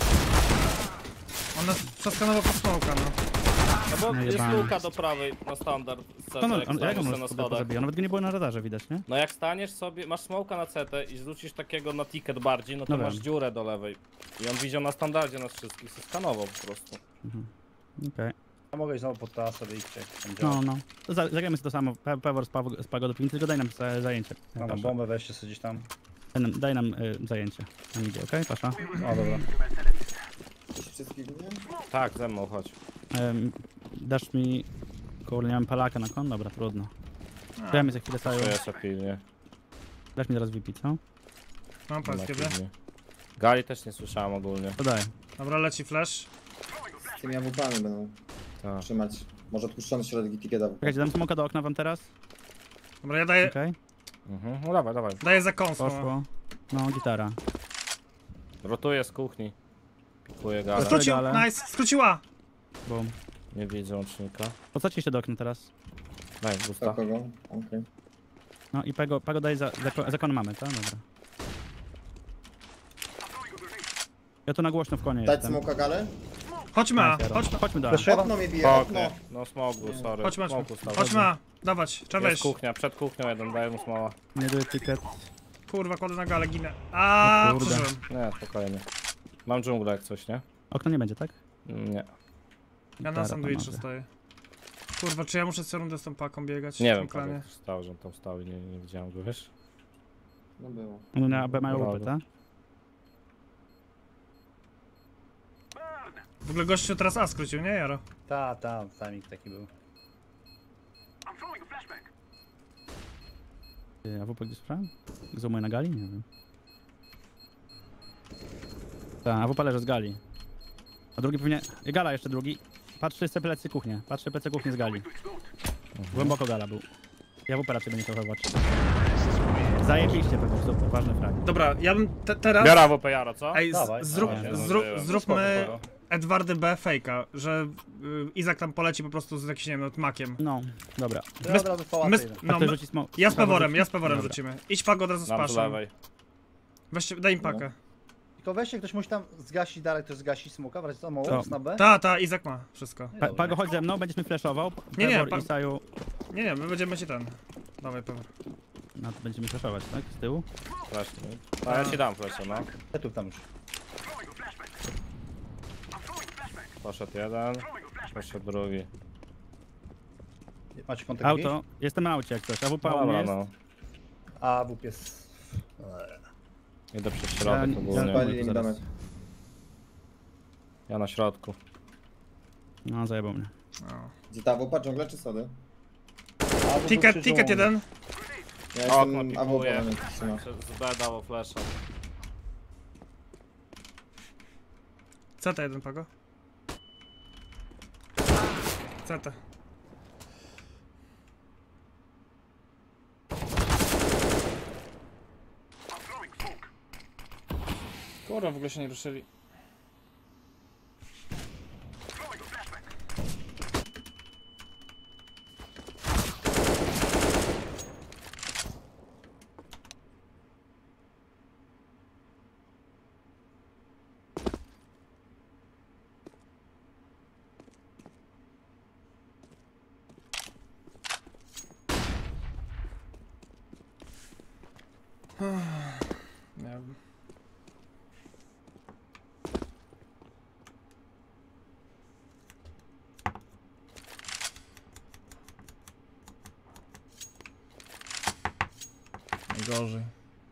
On nas przeskanował pod smoka, no. No bo No jest jebany. luka do prawej na standard. Z No, no, jak on, jak staniesz on sobie na może schodach. zabija? Nawet go nie było na radarze, widać, nie? No jak staniesz sobie, masz smoka na C T i zrzucisz takiego na ticket bardziej, no to No masz wiem. dziurę do lewej. I on widział na standardzie nas wszystkich, se skanował po prostu. Okej. Ja mogę iść znowu pod ta sobie i chcieć. tam działać. No, no. To za- zagrajmy sobie to samo. Pe- Pewor z Pago- z Pago do piwnicy, tylko daj nam za- zajęcie. Mam Pasza. bombę, weźcie sobie gdzieś tam. Daj nam, daj nam y, zajęcie. Tam idzie, okej, Pasza? O, dobra. Wszystkich nie? Tak, ze mną chodź. Ym, dasz mi... Kurde, nie mam palaka na kon? Dobra, trudno. Dajmy za chwilę To Saju. jest pilnie. Dasz mi teraz V P, co? Mam Na pas kiedy. pilnie. Gali też nie słyszałem ogólnie. To daj. Dobra, leci flash. Z tymi awupami będą Tak. trzymać. Może odpuszczony środek i ticketa. Czekajcie, dam smoka do okna wam teraz. Dobra, ja daję, Okej, Mhm. No dawaj, dawaj. daję za kąsło. poszło. No, gitara. Rotuję z kuchni. Pikuję galę. Skrócił, Regale. nice, skróciła! Bum. Nie widzę łącznika. Podsadźcie się do okna teraz. Daj, Do gusta. kogo? Okej. No i Pago, Pago daj za, za, zakon mamy, tak? Dobra. Ja tu na głośno w konie Dać jestem. smoka galę? Chodźmy, A, Nice, Jaro. chodźmy, Chodźmy do A. Proszę. Okno mnie bije, okno. Okno. No smog był, sorry. chodźmy, Smoku chodźmy. stał. Chodźmy, A. Dawać, trzeba Jest wejść. kuchnia, przed kuchnią jeden, daję mu smoła. Nie daję ticket. Kurwa, kładę na galę, ginę. A, O kurde. przeżyłem. Nie, spokojnie. Mam dżunglę jak coś, nie? Okno nie będzie, tak? Mm, Nie. Ja na Gitara, sandwichu panowie. stoję. Kurwa, czy ja muszę co rundę z tą paką biegać? Nie w tym wiem, klanie? jak stał, że on tam stał i nie, nie widziałem go, wiesz? No było. One na B mają Dobra. łupy, tak? W ogóle gościu teraz A skrócił, nie Jaro? Ta, ta, timing taki był. Ty, A W P gdzieś sprawdzam? Zoomuje na gali? Nie wiem. Tak, A W P leży z gali. A drugi pewnie... I gala jeszcze drugi. Patrzy z plecy kuchnię. Patrzy plecy kuchnię z gali. Głęboko gala był. Ja W P raczej będzie trochę zobaczyć. Zajebiście pewnie, super, ważny frag. Dobra, ja bym te, teraz... Biorę W P Jaro, co? Ej, Dawaj, z, zrób, dawaj. zrób, Zdążyłem. zróbmy Spoko, spoko. Edwardy B fejka, że y, Izak tam poleci po prostu z jakimś, nie wiem, no, makiem. No, dobra. To ja Bez- od razu w pałacu My, idę. A no, ktoś my, rzuci smoke. ja z Pago peworem, rzuci? ja z peworem Dobra. rzucimy. Idź Pago od razu z Dam z paszą. lewej. Weźcie, daj im pakę. Tylko weźcie, ktoś musi tam zgasić dalej, ktoś zgasi smoka, w razie co, Co? mało, na B. Ta, ta, Izak ma wszystko. Nie, Pa, dobra. Pago, chodź ze mną, będziesz mi flashował. Nie, nie, Pebor pa- i Saju. Nie, nie, my będziemy się ten. Dawaj, pewor. No to będziemy flashować, tak? Z tyłu. Flash. A ja ci dam flasha, no. Setów tam już. Poszedł jeden, poszedł drugi. Macie kontakt jakiś? Auto. Jestem na aucie jak coś. A w Dobra, mnie jest. no. A, W jest... Idę przez Ja- środek ja- ogólnie. Pali- Spalili mi zaraz. domek. Ja na środku. No, zajebał mnie. O. Gdzie ta wupa, dżungla czy sody? A, W Ticket, przy ticket dżungli. jeden. Ja Okno jestem A W P, pikuje. nie trzyma. Z B dało flasha. C T jeden, Pago. C T. Kurwa, w ogóle się nie ruszyli. Nie wiem. Najgorzej.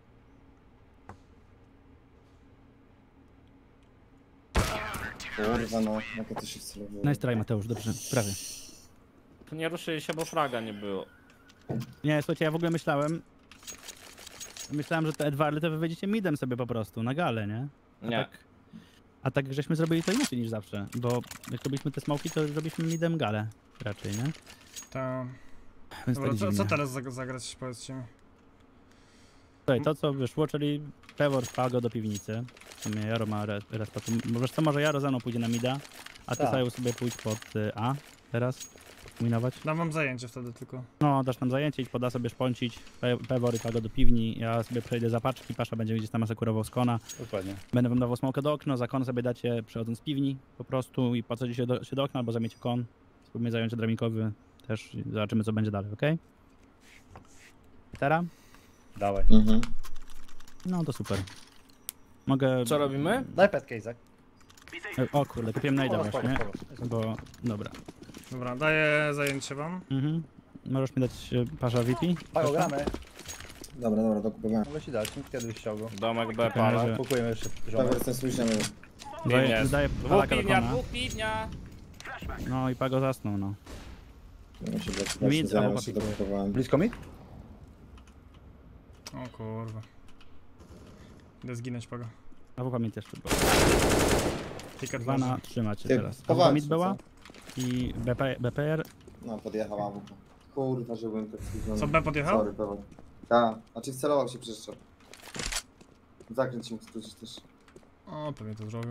Kurwa no, jak ja to się wcelowało. Nice try, Mateusz, dobrze, prawie. Nie ruszyli się, bo fraga nie było. Nie, słuchajcie, ja w ogóle myślałem... Myślałem, że te Edwardy to wy wejdziecie midem sobie po prostu, na galę, nie? A Nie. Tak, a tak żeśmy zrobili to inaczej niż zawsze, bo jak robiliśmy te smoki, to zrobiliśmy midem galę raczej, nie? Ta... Więc Dobra, tak co, co dziwnie. teraz zag- zagrać, powiedzcie mi? Słuchaj, to co wyszło, czyli Pevor Pago do piwnicy. W sumie Jaro ma re- respa. To m- Wiesz co, może Jaro ze mną pójdzie na mida, a ty Tak. Saju sobie pójdź pod y, A teraz. Minować. Dam wam zajęcie wtedy tylko. No, dasz nam zajęcie, idź poda sobie szponcić. Pe Pevor i Pago do piwni, ja sobie przejdę za paczki, Pasza będzie gdzieś tam asekurował z kona. Dokładnie. Będę wam dawał smokę do okna, za kon sobie dacie przechodząc z piwni po prostu i po co się do, się do okna, albo zamiecie kon. Spróbujmy zająć dramikowy też i zobaczymy co będzie dalej, okej? Teraz? Dawaj. Mhm. No to super. Mogę... Co robimy? Daj petkę, Izak. E, O kurde, kupiłem najda Polos, właśnie, polos, polos. bo... Dobra. Dobra, daję zajęcie wam. Mhm. Możesz mi dać e, Pasza V P? Pago, gramy. Dobra, dobra, dokupowałem. Mogę ci dać, nikt kiedyś chciał go. Domek B Że- pala. Pokujemy jeszcze Pewor żonę. jestem słyszany. Daję, jest. daję Dwóch palaka do piwnia, kona. dwóch piwnia! No i Pago zasnął, no. Ja się Nic, właśnie albo zająłem, się papieru. dokupowałem. Blisko mi? O kurwa. Idę zginąć, Pago. A w pamięć jeszcze było. Ticket Dwa leży. na trzy macie Ty, teraz. A powalcz, mit była co? i B P, B P R. No, podjechał A W P. Kurwa, że byłem tak zbliżony. Co, B podjechał? Sorry, Pewor. Tak, znaczy wcelował się przeszczep. Zakręt się mógł skrócić też. O, pewnie to zrobił.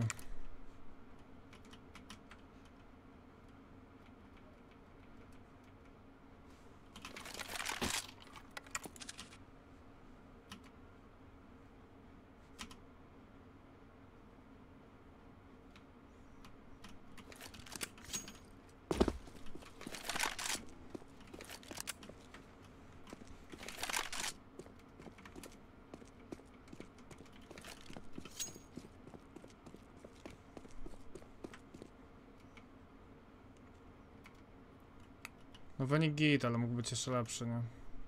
No wynik git, ale mógł być jeszcze lepszy, nie?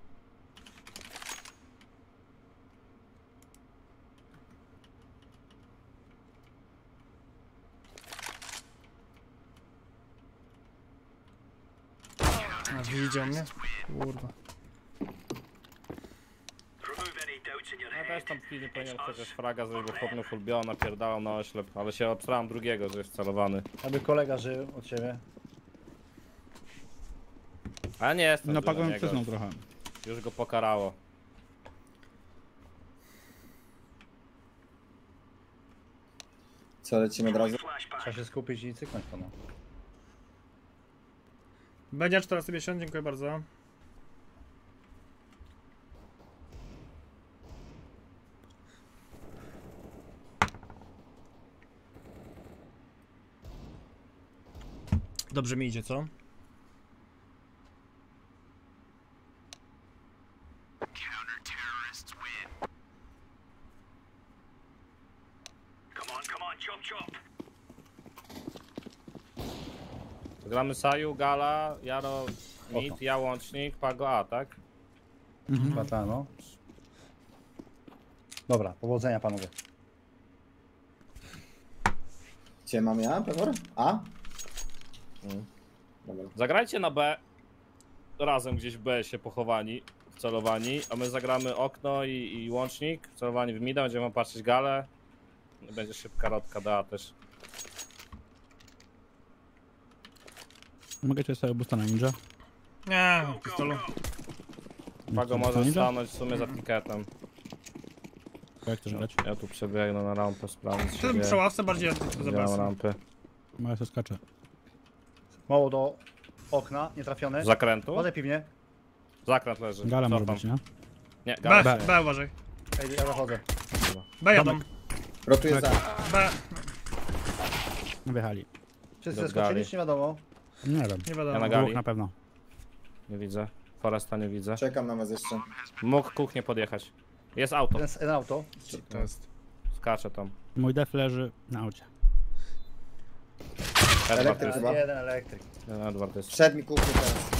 A widział mnie? Kurwa. Ja też tam chwilę powinien chociaż fraga zrobił, bo chłopny fulbiał, napierdałam na oślep, ale się obstrałem drugiego, że jest celowany. Aby kolega żył od ciebie. Ale nie jestem No zły na Pago mi niego. przysnął trochę. Już go pokarało. Co, lecimy od razu? Trzeba się skupić i cyknąć to, no. Będzie czternaście pięćdziesiąt, dziękuję bardzo. Dobrze mi idzie, co? Gramy Saju, Gala, Jaro, Mid, Oko. ja łącznik, Pago A, tak? Mhm. Chyba tak, no. Dobra, powodzenia panowie. Gdzie mam ja, Pewor? A? Mm. Dobra. Zagrajcie na B. Razem gdzieś w B się pochowani, wcelowani, a my zagramy okno i, i łącznik, celowani w mida, będziemy patrzeć galę. Będzie szybka rodka D A też. Mogę cię sobie busta na ninja? Nie, pistolu. Pago Co, może busta ninja? stanąć w sumie za tiketem. Jak chcesz grać? Ja tu przebiegnę na rampę, sprawdzę Ty przy ławce bardziej za Widziałem basem. rampy. Mało się skacze. Mało do okna, nietrafiony. Zakrętu? Wodę piwnie. Zakręt leży. Gala może Cofam. być, nie? Nie, B, gala B. się. B uważaj. Ej, ja zachodzę. B jadą. Rotuję za. B, Wjechali. Wszyscy Do zeskoczyli, gali. czy nie wiadomo? Nie wiem. nie Ja wiadomo. na gali. Dwóch na pewno. Nie widzę. Foresta nie widzę. Czekam na was jeszcze. Mógł kuchnię podjechać. Jest auto. Jeden, jeden auto. To jest. Skacze tam. Mój def leży na aucie. Edward Elektryk jest. chyba. Jeden elektryk. Jeden Edward jest. Przed mi kuchnię teraz.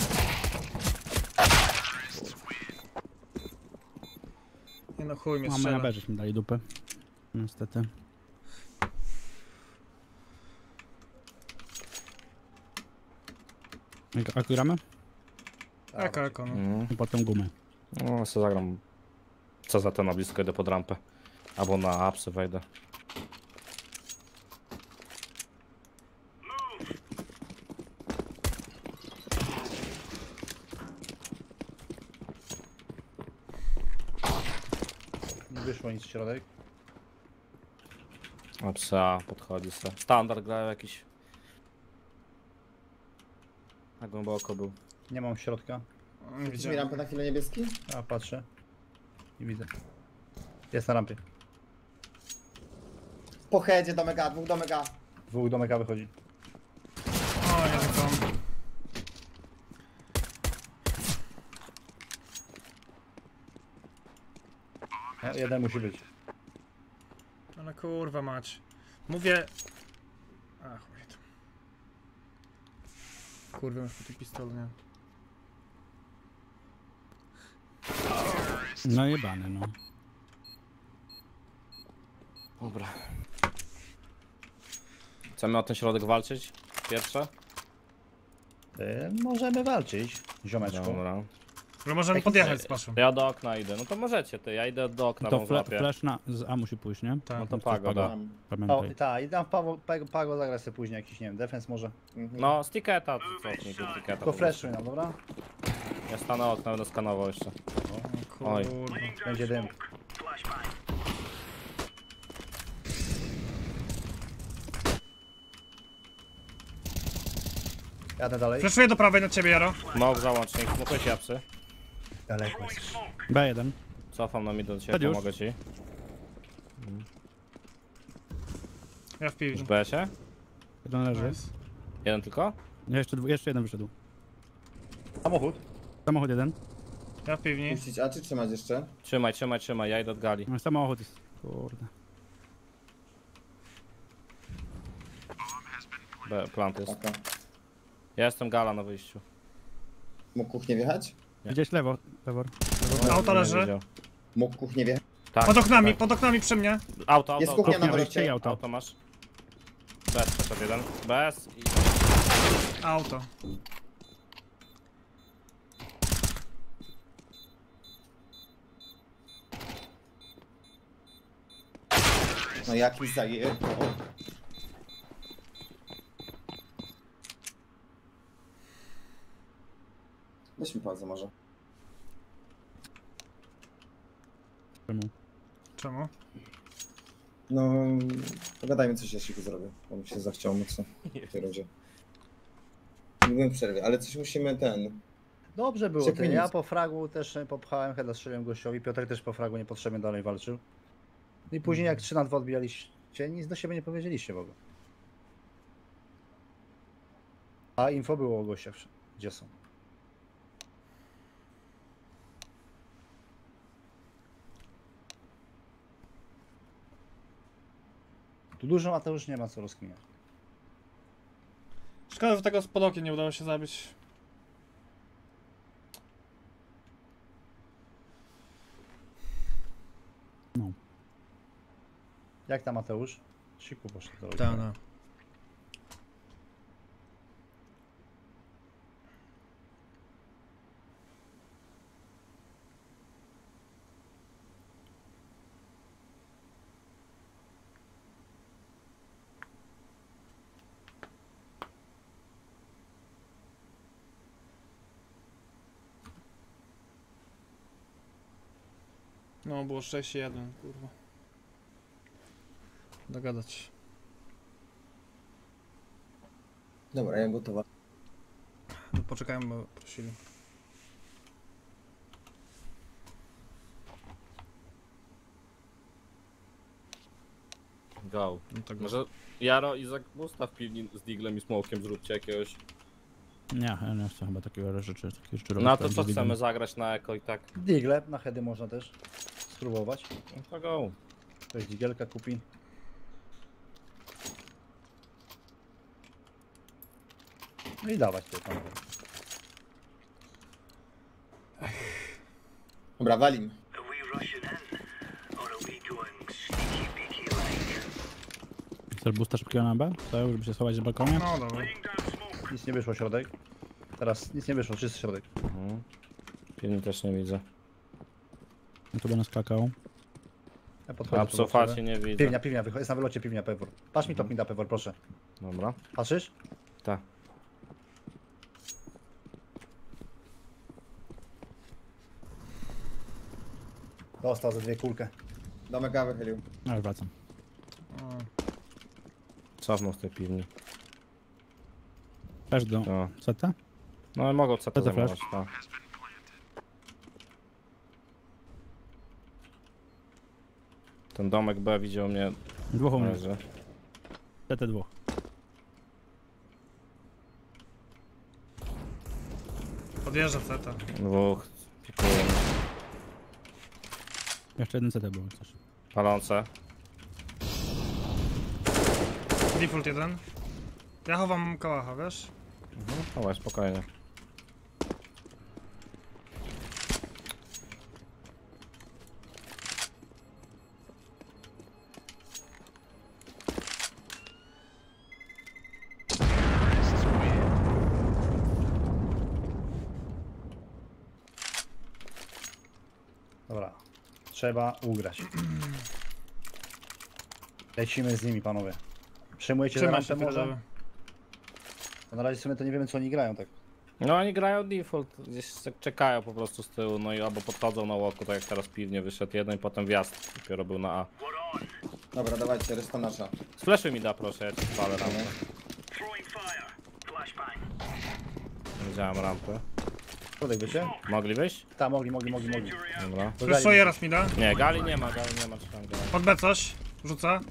Nie no chuj mnie Mamy na strzela. B, żeśmy dali dupy. Niestety. Jak jak gramy? Eko, eko, no. Mhm. I potem gumy. No, co zagram. Co za to na blisko idę pod rampę. Albo na apsy wejdę. Nie wyszło nic w środek. Apsy A podchodzi se. Standard gra jakiś. Na głęboko był. Nie mam środka. Nie Widzisz mi widziałem. rampę na chwilę niebieski? A, patrzę. Nie widzę. Jest na rampie. Po headzie do mega, dwóch do mega. Dwóch do mega wychodzi. O, nie wiem co. No, jeden musi być. Ale kurwa mać. Mówię... A chuj to. Kurwa, masz po tym pistolu, nie? No jebany, no. Dobra. Chcemy o ten środek walczyć? Pierwsze? E, możemy walczyć, ziomeczku. Dobra. Ale możemy podjechać z paszą. Ja do okna idę. No to możecie ty, ja idę do okna, To wam fle, złapię. flash na z A musi pójść, nie? Tak. No to to pago, Pago. da. Mam. O, Pamiętaj. tak, i dam Pago, Pago, Pago zagrać sobie później jakiś, nie wiem, defens może. Mhm. No, z tiketa, cofnij tu tiketa. Tylko flashuj nam, dobra? Ja stanę okna, będę skanował jeszcze. O Oj. kurwa. Będzie dym. Jadę dalej. Flaszuję do prawej na ciebie, Jaro. Mog załącznik, mógłeś japsy. Daleko jest. B jeden. Cofam na middle do ciebie, Chodź już. pomogę ci. Ja w Już piwni. B się? Jeden leży. Nice. Jeden tylko? Nie, jeszcze, dwu- jeszcze jeden wyszedł. Samochód. Samochód jeden. Ja w piwni. Puścić A czy trzymać jeszcze? Trzymaj, trzymaj, trzymaj, ja idę od gali. No, samochód jest. Kurde. B, plant jest. Taka. Ja jestem gala na wyjściu. Mógł kuchnię wjechać? Nie. Gdzieś lewo, Pewor. Auto Nie leży. widział. Mógł kuchnię wjechać? Tak, Pod oknami, tak. pod oknami przy mnie. Auto, auto, Jest auto. kuchnia na Kuchnia, wejście. wyjście i auto. Auto masz. Bez, przeszedł jeden. Bez i... Auto. No jak mi zaje... Weź mi pauzę może. Czemu? Czemu? No... Pogadajmy coś, ja siku zrobię, bo mi się zachciało mocno w tej rundzie. Nie byłem w przerwie, ale coś musimy ten... Dobrze było. Trzech Ty. Ja minut. po fragu też popchałem, heada strzeliłem gościowi. Piotrek też po fragu niepotrzebnie dalej walczył. I później jak trzy na dwa odbijaliście, nic do siebie nie powiedzieliście w ogóle. A info było o gościach. Gdzie są? Tu dużo Mateusz nie ma co rozkminiać. Szkoda, że tego z podokiem nie udało się zabić. No. Jak tam Mateusz? Siku poszedł do Tak, no. No, było sześć jeden, kurwa. Dogadać. Dobra, ja gotowa. No, poczekajmy, bo prosili. Go. No tak. Może Jaro, Izak, ustaw piwni z diglem i smokiem, zróbcie jakiegoś. Nie, ja nie chcę chyba takiego rzeczy, takich rzeczy robić. No to tam co z chcemy widem. zagrać na eko i tak? Digle na heady można też spróbować. No to go. Ktoś digielka kupi. No i dawać tutaj panowie. Dobra, walim. Chcesz boosta szybkiego na B? Co, żeby się schować na balkonie? No dobra. Nic nie wyszło środek. Teraz nic nie wyszło, czysty środek. Mhm. Piwni też nie widzę. No to będę skakał. Ja podchodzę A tu do psofacie ciebie. nie widzę. Piwnia, piwnia, wychodzi, jest na wylocie piwnia Pewor. Patrz mi top mi da Pewor, proszę. Dobra. Patrzysz? Tak. Dostał za dwie kulkę. Domek A wychylił. No już wracam. O, Cofnął z tej piwni. Też do To. seta? No i mogą co to To flash. zajmować, tak. Ten domek B widział mnie. Dwóch u mnie. Leży. Sety dwóch. podjeżdża ceta. Dwóch. Pikują. Jeszcze jeden set był też. Palące. Default jeden. Ja chowam kałacha, wiesz? Mhm. Dawaj, spokojnie. Dobra. Trzeba ugrać. Lecimy z nimi panowie. Przejmujecie Trzymaj rampę się, może? może. Bo na razie w sumie to nie wiemy co oni grają tak. No oni grają default, gdzieś tak czekają po prostu z tyłu, no i albo podchodzą na łoku, tak jak teraz piwnie wyszedł jeden i potem wjazd dopiero był na A. Dobra, dawajcie, reszta nasza. Splashuj mi da proszę, ja ci spalę rampę. Nie widziałem rampy. Środek wiecie? Mogli wyjść? Tak, mogli, mogli, mogli, mogli. Dobra. Flashuję raz mi da. Nie, gali nie ma, gali nie ma, czy tam gali. Pod B coś. Rzuca.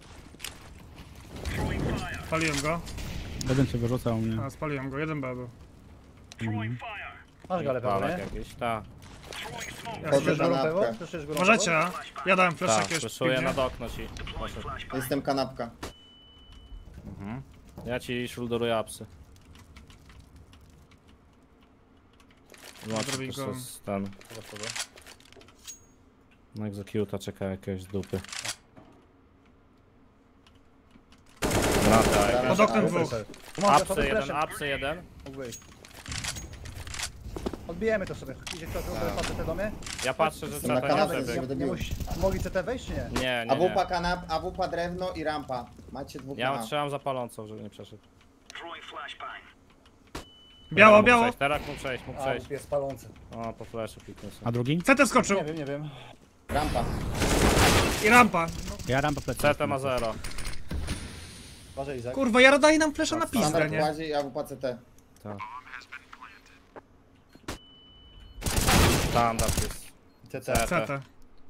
Spaliłem go. Jeden się wyrzucał u mnie. A, spaliłem go. Jeden B był. Masz galę pewnie, Palek nie? jakiś, tak. Ja Chodź sobie Słyszysz na górą napkę. pewor? Słyszysz górą Możecie, pewor? a? Ja dałem flash Tak, jakieś flashuję piwnie. nad okno ci. Proszę. Jestem kanapka. Mhm. Ja ci szulduruję apsy. Zobaczcie, Zrobię to go. jest ten. Dobra, dobra. Na executa czeka jakiegoś z dupy. Grata, Pod oknem dwóch. Pomoże, apsy jeden, apsy jeden. Mógł wyjść. Odbijemy to sobie. Idzie kto tu, Tak. patrzę te domy? Ja patrzę, że Jestem na C T nie kanapie, przebiegł. żeby Nie musi, mogli C T wejść czy nie? Nie, nie, nie. AWP kanap, AWP drewno i rampa. Macie dwóch Ja na A. trzymam za palącą, żeby nie przeszedł. Biało, Mógł biało. przejść, Teraz mógł przejść, mógł A, przejść. jest palący. O, po flashu kliknę sobie. A drugi? C T skoczył. Nie wiem, nie wiem. Rampa. I rampa. Ja rampa plecy. C T ma zero. Uważaj Izak. Kurwa, Jara daje nam flasha na pizdę, Standard nie? kładzie i AWP C T. Standard jest. C C T. C T.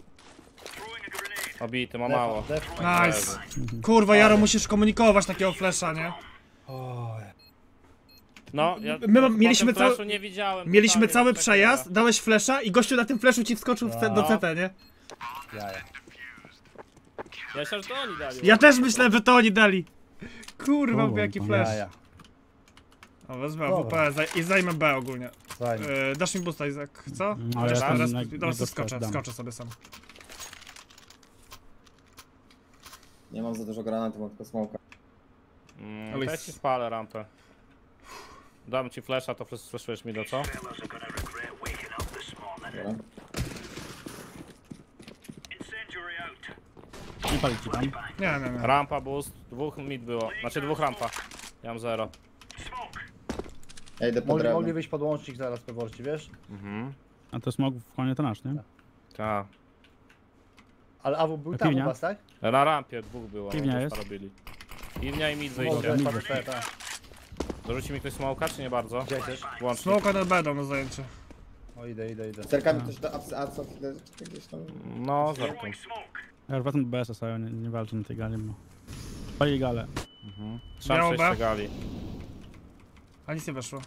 Obity, ma mało. Def. Nice. Kurwa, Jaro, musisz komunikować takiego flasha, nie? Oj. No, ja My po mieliśmy tym cały- flashu nie widziałem. Mieliśmy totalnie cały tego. przejazd, dałeś flesza i gościu na tym fleszu ci wskoczył w C- do No. C T, nie? Jaja. Ja myślałem, że to oni dali. Ja też myślałem, że to oni dali. Kurwa, Kurwa, jaki flash. Jaja. O, wezmę Dobra. A W P zaj- i zajmę B ogólnie. Fajnie. Yy, dasz mi boosta, Izak, co? No, Chociaż ja tam tam raz, na- dobra, na to skoczę, dostać dam. skoczę sobie sam. Nie mam za dużo granatów, mam tylko smoka. Mm, Ale to ja jest- ci spalę rampę. Dam ci flasha, to flashujesz mi do co? Dobra. Nie palić ci tam. Nie, nie, nie. Rampa, boost, dwóch mid było. Znaczy dwóch rampa. Ja mam zero. Ja idę po Mogli, drewno. mogli wyjść podłącznik zaraz po worcie, wiesz? Mhm. A to smog w konie to nasz, nie? Tak. Ale A W był A tam u piwnia? was, tak? Na rampie dwóch było. Piwnia no, jest? Robili. Piwnia i mid Może, wyjście. patrzę, tak, tak. Dorzuci mi ktoś smoka, czy nie bardzo? Gdzie chcesz? Łącznie. Smoka na B na zajęcie. O, idę, idę, idę. Zerkamy też do a, a co chwilę gdzieś tam. No, zerkam. Ja już wracam do B S S, a ja nie, nie walczę na tej gali, bo... Pali galę. Mhm. Biało Trzeba B. przejść gali. A nic nie weszło.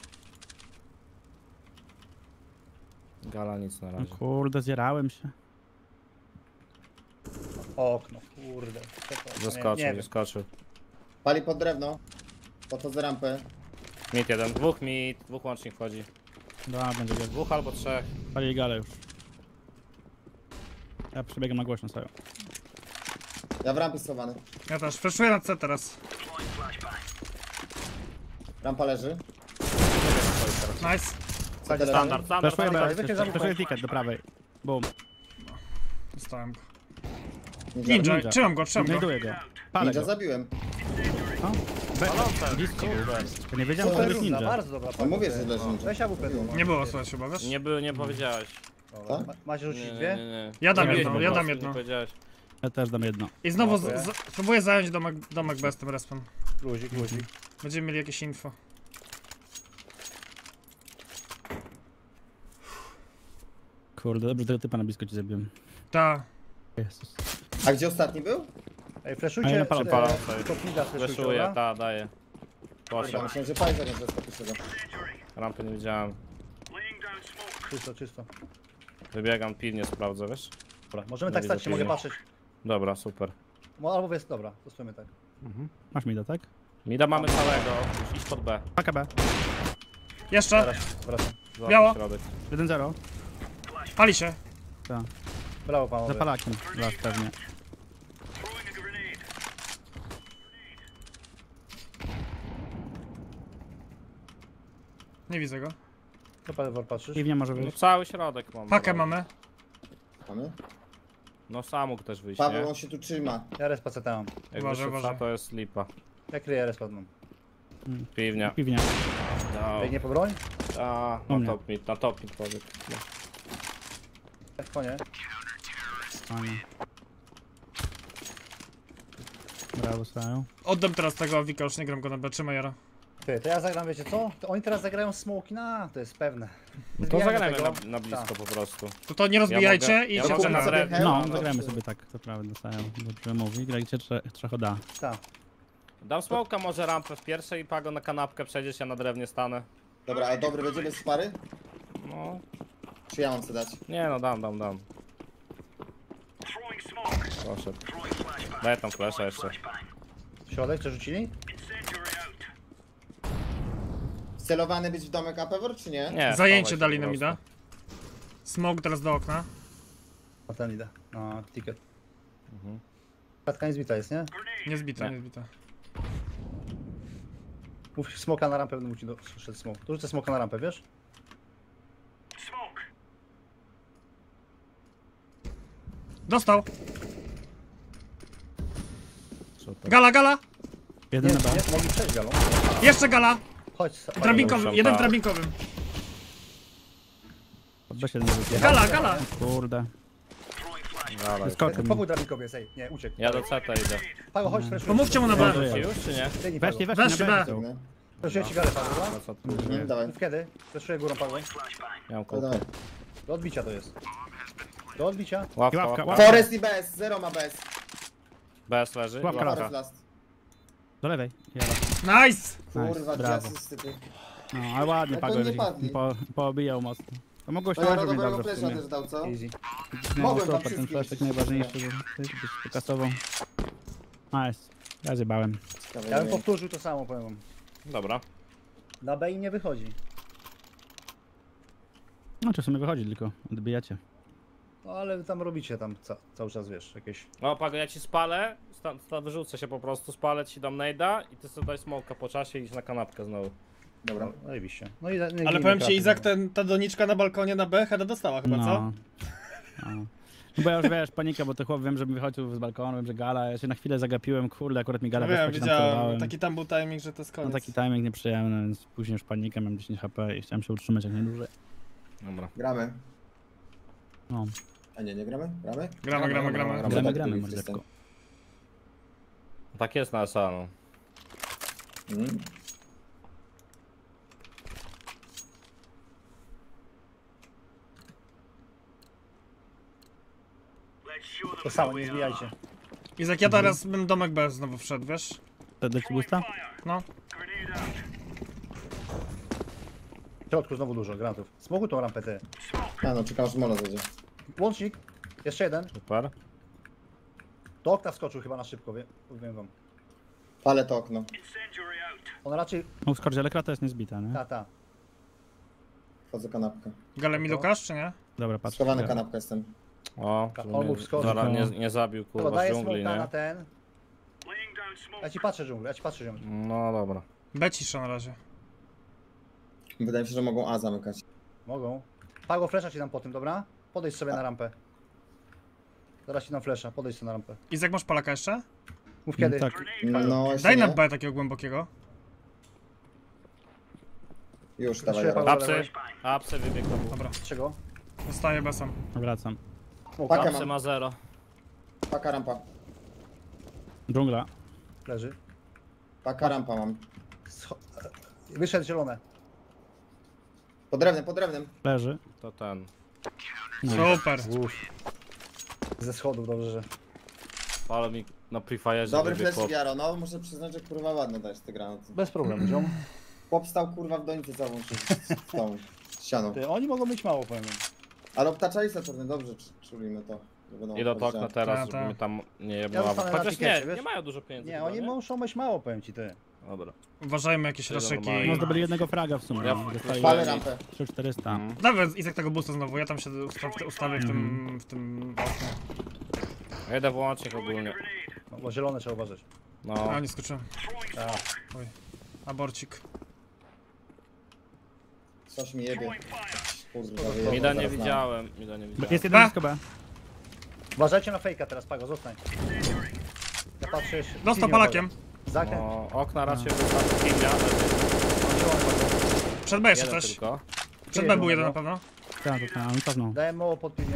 Gala nic na No razie. kurde, zjarałem się. Okno, kurde. Czekaj, nie, Zaskoczył, nie wiem. zaskoczył. Pali pod drewno. Podchodzę rampę. Mid jeden, dwóch mid, dwóch łącznik wchodzi. Da, będzie wiele. Dwóch albo trzech. Pali galę już. Ja przebiegam na głośno sobie. Ja w rampie schowany. Ja też. Freshuję na C teraz. Rampa leży. Nice. Co teraz? Standard, standard. Flashuję dawaj, B S wyciąg S, za flashuję lupę. ticket do prawej. Boom. Dostałem go. Ninja. Ninja, Ninja. trzymam go, trzymam go. Znajduję go. Palę Ninja go. zabiłem. No. B Palące, blisko. kurde. Ja nie wiedziałem, Co że to Super jest runda, ninja. bardzo dobra. No patrz, mówię, ty. że leży ninja. Weź A W P. Nie było słychać chyba, wiesz? Nie, by, nie powiedziałeś. Dobra. Tak? Ma- Macie rzucić Nie, nie, dwie? nie, nie. Ja dam Nie jedną, powiedziałeś, ja po dam prostu jedną. Nie powiedziałeś. Ja też dam jedno. I znowu z, Dziękuję. z, spróbuję zająć domek, domek B z tym respem. Luzik, luzik. Będziemy mieli jakieś info. Kurde, dobrze, tego typa na blisko ci zabiłem. Ta. Jezus. A gdzie ostatni był? Ej, A ja fleszujcie. na palam, e, palam. top mida fleszujcie, Wyszuję, dobra? ta, daję. Ja Poszedł. myślałem, że Pfizer nie zaskoczył tego. Rampy nie widziałem. Czysto, czysto. Wybiegam, pilnie sprawdzę, wiesz? Dobra, możemy Nie tak widzę stać się, mogę pilnie. patrzeć. Dobra, super. No, albo jest, dobra, testujemy tak. Masz mida, tak? Mida mamy całego, już iść pod B. Paka B. Jeszcze. Teraz, wracam. Złapmy Biało. środek. jeden zero. Pali się. Tak. Brawo Za panowie. palakiem. Las pewnie. Nie widzę go. Co pan patrzysz? Piwnia może No wyjść. cały środek mam. Pakę dobra. mamy. Mamy? No sam mógł też wyjść, Paweł, nie? on się tu trzyma. Ja respa C T mam. Jak Uważaj, wyszedł uważaj. to jest lipa. Ja kryję respa mam. Piwnia. Piwnia. No. Biegnie po broń? A, U na mnie. top mid, na top mid powiedz. No. Tak, konie. Fajnie. Brawo, Saju. Oddam teraz tego Wika, już nie gram go na B. Trzymaj Jara. Ty, to ja zagram, wiecie co? To oni teraz zagrają smoki na, to jest pewne. No to Zbijajmy zagrajmy tego. na, na blisko Tak. po prostu. To to nie rozbijajcie mogę- i ja się mogę czeka. na drewnie. No, no, zagrajmy dobrze. sobie tak, to prawda, Saju. Dobrze mówi. Grajcie trzech, trzech oda. Tak. Dam smoka może rampę w pierwszej i Pago na kanapkę przejdziesz, ja na drewnie stanę. Dobra, a dobry będzie bez pary? No, Czy ja mam co dać? nie no, dam, dam, dam. Proszę. Daj tam flasha jeszcze. Środek, co rzucili? Celowany być w domek Apewor, czy nie? Nie, Zajęcie schowaj się dali po nam prostu. mida. Smok teraz do okna. O, ten idę. No, ticket. Mhm. Klatka niezbita jest, nie? Niezbite, Nie. niezbite. Mów smoka na rampę, będę musi do... szedł smok. To rzucę smoka na rampę, wiesz? Dostał. Super. Gala, gala. Jeden Nie, na B. nie, mogli przejść galą. Jeszcze gala. Chodź, sa- Drabinkowy, muszą, jeden tak. drabinkowym. Pod B się nie wybiera. Gala, gala. Kurde. Dawaj. Wyskoczył mi. Pokój drabinkowy jest, ej, nie, uciekł. Ja do C T idę. Pago, chodź, fleszuj. Pomóżcie mu na B. Może już czy nie? Biegnij, Weszli, Pago. weszli, Weszli, na B. B. są. Fleszuję ci galę, Pago, dobra? Na co tu Mhm, użyję? dawaj. Mów kiedy? Fleszuję górą, Pago. Ja mam To kółko. dawaj. Do odbicia to jest. Do odbicia. Łapka, Łapka, łapka. łapka. Forest i B S, zero ma B S. B S leży. Łapka. Łapka. Forest last. Do lewej. Jara. Nice. Kurwa, brawo. Jazz typy. No, ale ładnie Jak Pago oni nie żeś padli? po, poobijał mocno. To mogło się To ja tak, że mnie rodowego dobrze w flesza sumie. też dał, co? Easy. No Mogłem tam super, ten wszystkie flashek jeszcze najważniejszy, strzelić. żeby byś pokasował. Nice. Ja zjebałem. Ciekawe, Ja bym nie wiem. powtórzył to samo, powiem wam. Dobra. Na B im nie wychodzi. No czy w sumie wychodzi, tylko odbijacie. No ale tam robicie tam ca cały czas, wiesz, jakieś... No Pago, ja ci spalę, sta, sta, wyrzucę się po prostu, spalę ci dam nade'a i ty sobie daj smoka po czasie i idź na kanapkę znowu. Dobra, no, zajebiście. No i, nie Ale powiem ci, Izak, ten, ta doniczka na balkonie na B heada dostała chyba, co? No. No. No bo ja już wiesz, panika, bo to chłop wiem, że mi wychodził z balkonu, wiem, że gala, ja się na chwilę zagapiłem, kurde, akurat mi gala No weszła, wiem, się tam widziałem, celowałem. taki tam był timing, że to jest No koniec. taki timing nieprzyjemny, więc później już panikę, miałem dziesięć H P i chciałem się utrzymać jak najdłużej. Dobra. Gramy. No, A nie, nie gramy? Gramy? Gramy, gramy, gramy. gramy. gramy, tak, gramy, tu mordeczko. jestem. Tak jest na S A, no. Mm. To samo, nie zbijajcie. Izak, ja teraz bym domek B znowu wszedł, wiesz? Wtedy ci boosta? No. W środku znowu dużo granatów. Smogu tą rampę ty. A no, czekam, aż molo zejdzie. Łącznik. Jeszcze jeden. Super. Do okna wskoczył chyba na szybko, wie? Powiem wam. Palę to okno. On raczej... No skordzie, ale krata jest niezbita, nie? Ta, ta. Wchodzę kanapkę. Gale mi Lukasz, czy nie? Dobra, patrz. Schowany kanapka jestem. O, Tak, żeby on mógł mnie wskoczyć. zaraz nie, nie zabił Dobra, kurwa z daję dżungli, smoka na nie? ten. Ja ci patrzę dżunglę, ja ci patrzę dżunglę. No dobra. B cisza na razie. Wydaje mi się, że mogą A zamykać. Mogą. Pago flesza ci dam po tym, dobra? Podejdź sobie na rampę. Zaraz ci dam flesza, podejdź sobie na rampę. Izak, masz palaka jeszcze? Mów kiedy. Tak. No, jeszcze Daj na nie. B takiego głębokiego. Już, Patrzę, dawaj. Paweł. dawaj. Apsy, apsy wybiegł. Dobra, Czego? zostaję besem. Wracam. Smoka. Pakę Apsy mam. ma zero. Paka rampa. Dżungla. Leży. Paka rampa mam. Scho Wyszedł zielone. Pod drewnem, pod drewnem. Leży. To ten. Super. Uff. Ze schodów, dobrze, że... Ale mi na Prefire Dobry wybiegł. flash Jaro, no muszę przyznać, że kurwa ładne dajesz te granaty. Bez problemu, ziom. Chłop stał kurwa w donicy całą się z tą ścianą. Ty, oni mogą mieć mało, powiem wam. Ale obtaczali Saturny, dobrze cz- czulimy to. że będą I do to okna odchodzić. teraz, Ta, żeby ta. mnie tam nie Ja jebła. zostanę na Chociaż tikecie, nie, wiesz? nie mają dużo pieniędzy. Nie, chyba, oni muszą mieć mało, powiem ci, ty. Dobra. Uważajmy jakieś Tyle raszyki. normalnie. No zdobyli jednego fraga w sumie. Ja no, dostali Palę rampę. trzy tysiące czterysta. Mm. Nawet Izak tego boosta znowu, ja tam się ustaw, ustawię w tym, w tym oknie. Jedę wyłącznik ogólnie. No, bo zielone trzeba uważać. No. A, nie skoczyłem. Tak. Oj. Aborcik. Coś mi jebie. Kurwa, Mida Mida wyjebał nie zaraz na- widziałem. Mida nie widziałem. Jest jeden B. blisko B. Uważajcie na fejka teraz, Pago, zostań. Ja patrzę jeszcze. Dostał Pilnie palakiem. uważaj. Zakręt. No, okna raczej wystarczy kilia, ale On zielony, Pago. Przed B jeszcze jeden coś. tylko. Przed B był jeden na pewno. Tak, to tam, cofnął. Dałem mało pod pilnie.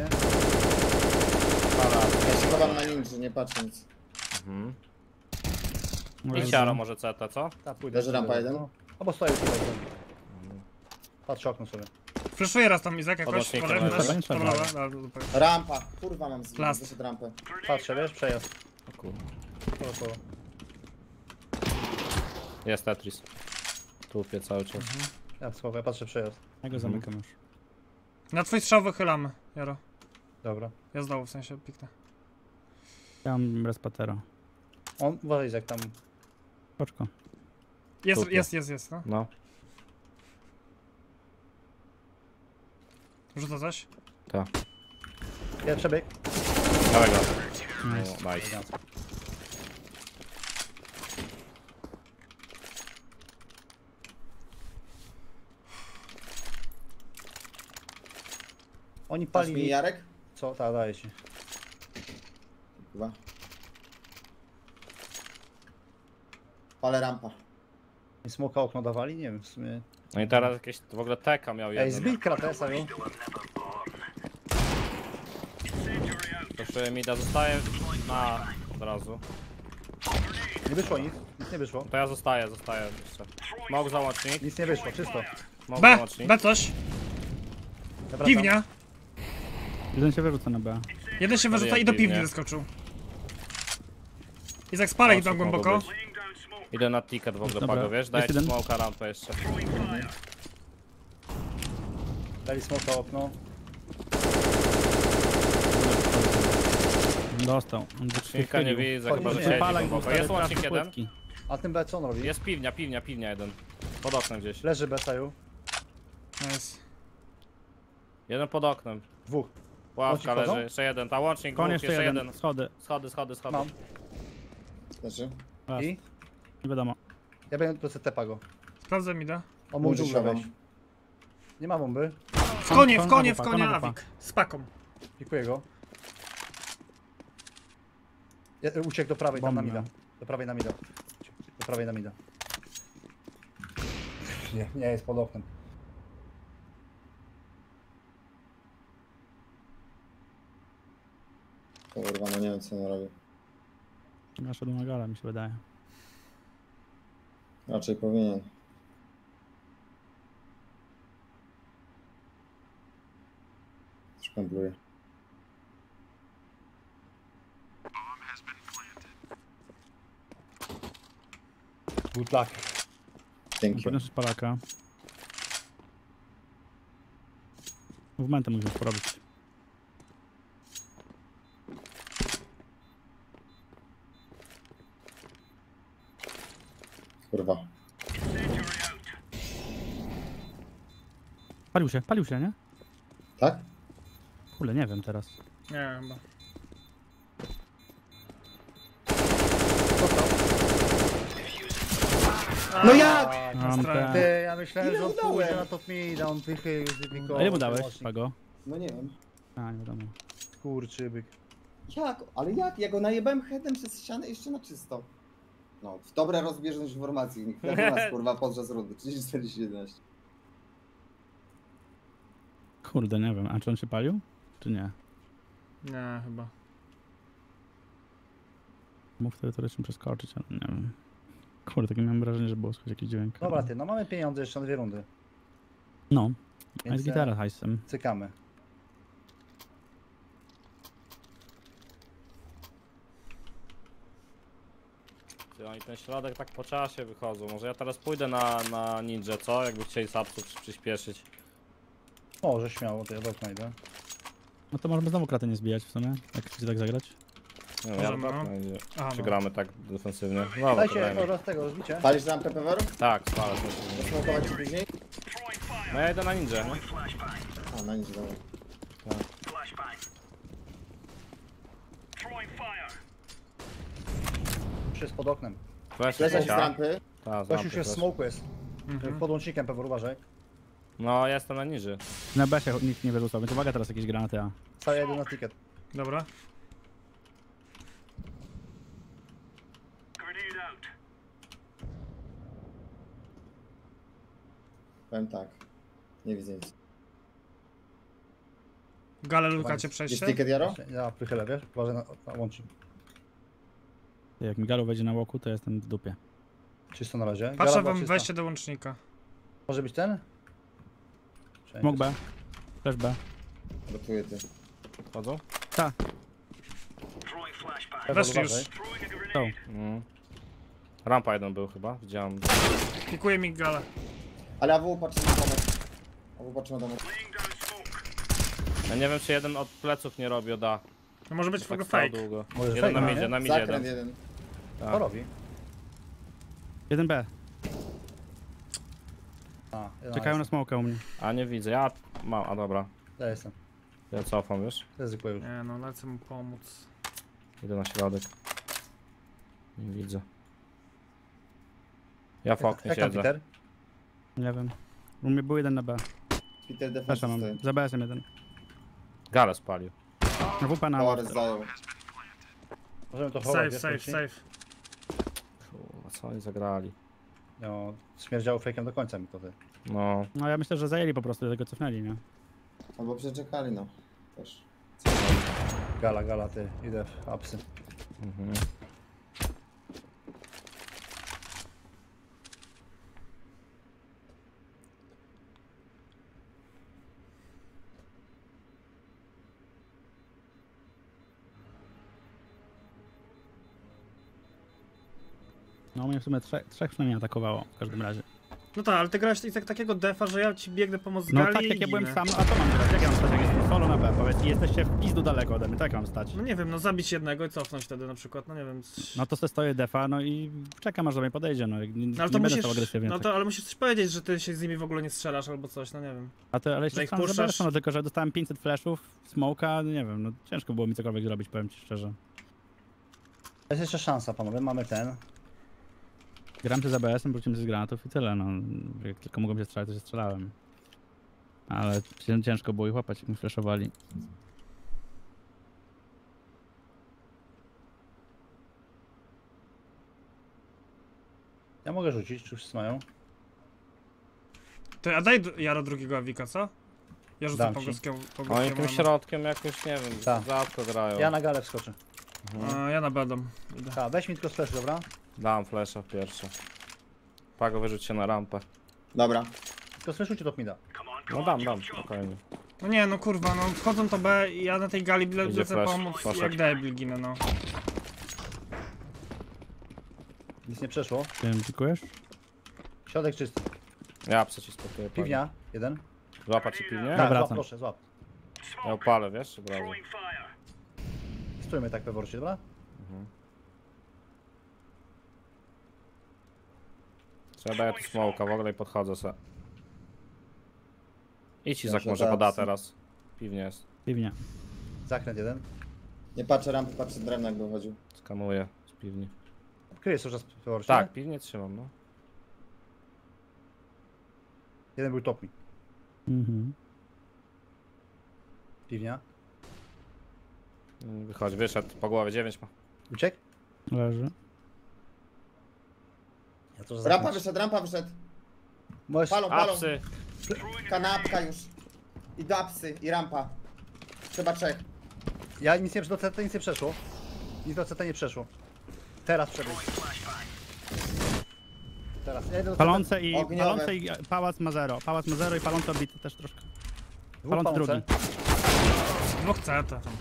Ja się chowam na ninja, nie patrzę nic. Mhm. No, I siaro może C T, co? Tak, pójdę. Leży rampa jeden? No. Albo stoję tutaj. Patrzę okno sobie. Flashuję raz tam Izak jakoś. Podnośnikiem Uważaj, leży. też. Nie trzeba. Dobra, dobra, dobra. Rampa! Kurwa mam z Plast. wyszedł rampę. Patrzę, wiesz, przejazd. O kurwa. Koło, koło. Jest Tetris. Tupie cały czas. Ja schowę, ja patrzę przejazd. Ja go zamykam już. Na twój strzał wychylamy, Jaro. Dobra. Ja znowu, w sensie piknę. Ja mam respatera. On, uważaj, jak tam. Poczko. Jest, Super. jest, jest, jest, no. No. Rzuca coś? Tak. Ja przebieg. Dawaj go. Nice. No, nice. Oni Patrz mi palili. Jarek? Co? Tak, daje ci. Chyba. Palę rampa. I smoka okno dawali? Nie wiem, w sumie. No i teraz jakieś w ogóle teka miał Ej, jeden. zbij kratesa, jo. Proszę Mida zostaje na od razu. Nie wyszło nic. Nic nie wyszło. To ja zostaję, zostaję jeszcze. Mog załącznik. Nic nie wyszło, czysto. Mog B! załącznik. B coś! Ja wracam. Piwnia! Jeden się wyrzuca na B. Jeden się wyrzuca i do piwnie. piwni wyskoczył. Izak, spalaj tam Mocno mogło głęboko. być. Idę na ticket w ogóle, Dobra, Pago, wiesz? Daję jest ci jeden. smoka rampę jeszcze. Dali smoka okno. Dostał. On go Świnka nie widzę, Chodź, chyba że nie. siedzi Wypalaj go, głęboko. stary, Jest łącznik trafi jeden. płytki. A tym B co on robi? Jest piwnia, piwnia, piwnia jeden. Pod oknem gdzieś. Leży B Saju. Nice. Jeden pod oknem. Dwóch. Ławka Łącznik wchodzą? leży, jeszcze jeden. Ta łącznik, Koń dwóch, jeszcze jeszcze jeden. jeden. Schody. Schody, schody, schody. Mam. Leży. Raz. I? Nie wiadomo. Ja będę do C T Pago. Sprawdzę mi da. On mógł Może dżunglę siadam. wejść. Nie ma bomby. W konie, w kon- konie, w kon- konie kon- Awik. Z paką. Pikuję go. Ja, uciekł do prawej, tam na Bombę. mida. Do prawej na mida. Uciekł Do prawej na mida. Nie, nie jest pod oknem. Kurwa, no nie wiem co on robi. Ja szedłem na galę, mi się wydaje. Raczej powinien. Szpębluje. Good luck. Dzięki. Podniosłeś palaka. Movementem musisz porobić. Kurwa. Palił się, palił się, nie? Tak? Kurde, nie wiem teraz. Nie chyba. No jak? Mam strach. Ty, te... ja myślałem, Ile że on mu dałem? pójdzie na top mida, on wychylił, zdypikował. A ile mu dałeś, Pago? No nie wiem. A, nie wiadomo. Kurczybyk. Jak? Ale jak? Ja go najebałem headem przez ścianę jeszcze na czysto. No, dobra rozbieżność informacji. Nikt nas kurwa podczas rundy. trzydzieści czterdzieści jedenaście. Kurde, nie wiem. A czy on się palił? Czy nie? Nie, chyba. Mógł teoretycznie przeskoczyć, ale nie wiem. Kurde, takie miałem wrażenie, że było słychać jakiś dźwięk. Dobra ty, no mamy pieniądze jeszcze na dwie rundy. No. A Więc jest gitara hajsem. cykamy. Ty, oni ten środek tak po czasie wychodzą. Może ja teraz pójdę na, na ninja, co? Jakby chcieli sapsu przyspieszyć. Może śmiało, to ja do okna idę. No to możemy znowu kraty nie zbijać w sumie, jak chcecie tak zagrać. Nie wiem, ja Możemy, tak no. będzie. Aha, Czy no. gramy tak defensywnie? Dobra, to Dajcie dajmy. oraz tego, rozbicie. Palisz rampę Peweru? Tak, spalę. to- Smokować ci później? No ja idę na ninja, nie? A, na nic dobra. Już jest pod oknem. Weź Lecę z cia. rampy. Ta, z Ktoś rampy już jest w też. smoku jest. Mhm. Pod łącznikiem pewnie uważaj. No, ja jestem na ninja. Na B się nikt nie wyrzucał, więc uwaga teraz jakieś granaty, a... Cały jeden na ticket. Dobra. Powiem tak. Nie widzę nic. Gale lukacie Jest przejście? ticket Jaro? Ja wychylę, wiesz? Uważaj na, na łącznik. Jak mi Galu wejdzie na łoku, to jestem w dupie. Czysto na razie. Patrzę Gala była wam czysta. wejście do łącznika. Może być ten? Czy Mógł B. Też B. Rotuję ty. Chodzą? Ta. Pewor, Weszli już. uważaj. To. Mm. Rampa jeden był chyba, widziałem. Pikuje mi gale. Ale A W patrzy na domek. A W patrzy na domek. Ja nie wiem, czy jeden od pleców nie robi od A. No może być w Tak ogóle stał fake. długo. Może Jeden na fake, midzie, nie? na midzie Zakręt jeden. jeden. Co Tak. robi? jeden B. A, ja Czekają na smoka u mnie. A nie widzę, ja mam, a dobra. Ja jestem. Ja cofam, wiesz? Ryzykuję już. Nie no, lecę mu pomóc. Idę na środek. Nie widzę. Ja w oknie Jak tam siedzę. Peter? Nie wiem. U mnie był jeden na B. Peter Też defense mam. stoi. Za B S-em jeden. Gale spalił. Na W P na Tower zajął. Możemy to chować, Safe, wiesz, safe, leci? safe. Kurwa, co oni zagrali? No, śmierdziało fejkiem do końca mi to ty. No, No ja myślę, że zajęli po prostu, dlatego cofnęli, nie? Albo przeczekali, no. Też. Gala, gala, ty. Idę w apsy. mhm. No mnie w sumie trzech, trzech przynajmniej atakowało w każdym razie. No tak, ale ty grałeś tak, takiego defa, że ja ci biegnę pomóc z No gali tak i jak ja byłem ginę. sam, no a co mam grać? Jak ja mam stać, jak jestem solo na B? Powiedz, i jesteście w pizdu daleko ode mnie, tak mam stać. No nie wiem, no zabić jednego i cofnąć wtedy na przykład, no nie wiem. No to se stoję defa, no i czekam aż do mnie podejdzie, no, nie, No ale nie to będę musisz, stał agresywnie. no tak. to, ale musisz coś powiedzieć, że ty się z nimi w ogóle nie strzelasz albo coś, no nie wiem. A ty, ale że jeszcze ich sam puszczasz. zabrałeś, no tylko, że dostałem pięćset flashów, smoka, nie wiem, no ciężko było mi cokolwiek zrobić, powiem ci szczerze. Jest jeszcze szansa, panowie, mamy ten. Gram się z A B S-em, wrócimy z granatów i tyle, no. Jak tylko mogłem się strzelać, to się strzelałem. Ale cię- ciężko było ich łapać, jak mi flashowali. Ja mogę rzucić, czy wszyscy mają? Ty, a daj d- Jaro drugiego awika, co? Ja rzucę Dam po ci. górskiemu. Po Oni górskiemu tym ammo. środkiem jakoś, nie wiem, Tak. rzadko grają. Ja na galę wskoczę. Mhm. A, ja na bedom idę. Tak, weź mi tylko splash, dobra? Dam flasha pierwszy. Pago, wyrzuć się na rampę. Dobra. Tylko splashujcie top mida. No dam, dam, spokojnie. No nie, no kurwa, no wchodzą to B i ja na tej gali le- Idzie lecę flash, pomóc flash. jak debil ginę, no. Nic nie przeszło. Wiem, dziękujesz? Środek czysty. Ja przeciwstopuję. Piwnia, jeden. Złapać ci piwnię? Tak, złap, wracam. proszę, złap. Ja upalę, wiesz, od razu. Stójmy tak peworcie, dobra? Trzeba daję tu smoka w ogóle i podchodzę se. Idź Izak Dobrze, może poda zaraz. teraz. Piwnie jest. Piwnia. Zakręt jeden. Nie patrzę rampy, patrzę drewno jak wychodził. Skanuję z piwni. Kryjesz cały czas peworcie? Tak, piwnię trzymam, no. Jeden był top mi. Mhm. Piwnia. Wychodź, wyszedł po głowie, dziewięć ma. Uciekł? Leży. Ja to Rampa zakręt. wyszedł, rampa wyszedł. Możesz... Palą, palą. Apsy! Kanapka już. I do apsy, i rampa. Chyba trzech. Ja nic nie, do C T nic nie przeszło. Nic do C T nie przeszło. Teraz przebieg. Teraz. Ja idę do C T. Palące i, Ogniowe. palące i pałac ma zero. Pałac ma zero i palące obity też troszkę. Dwóch Palący palące. drugi. Dwóch C T tam.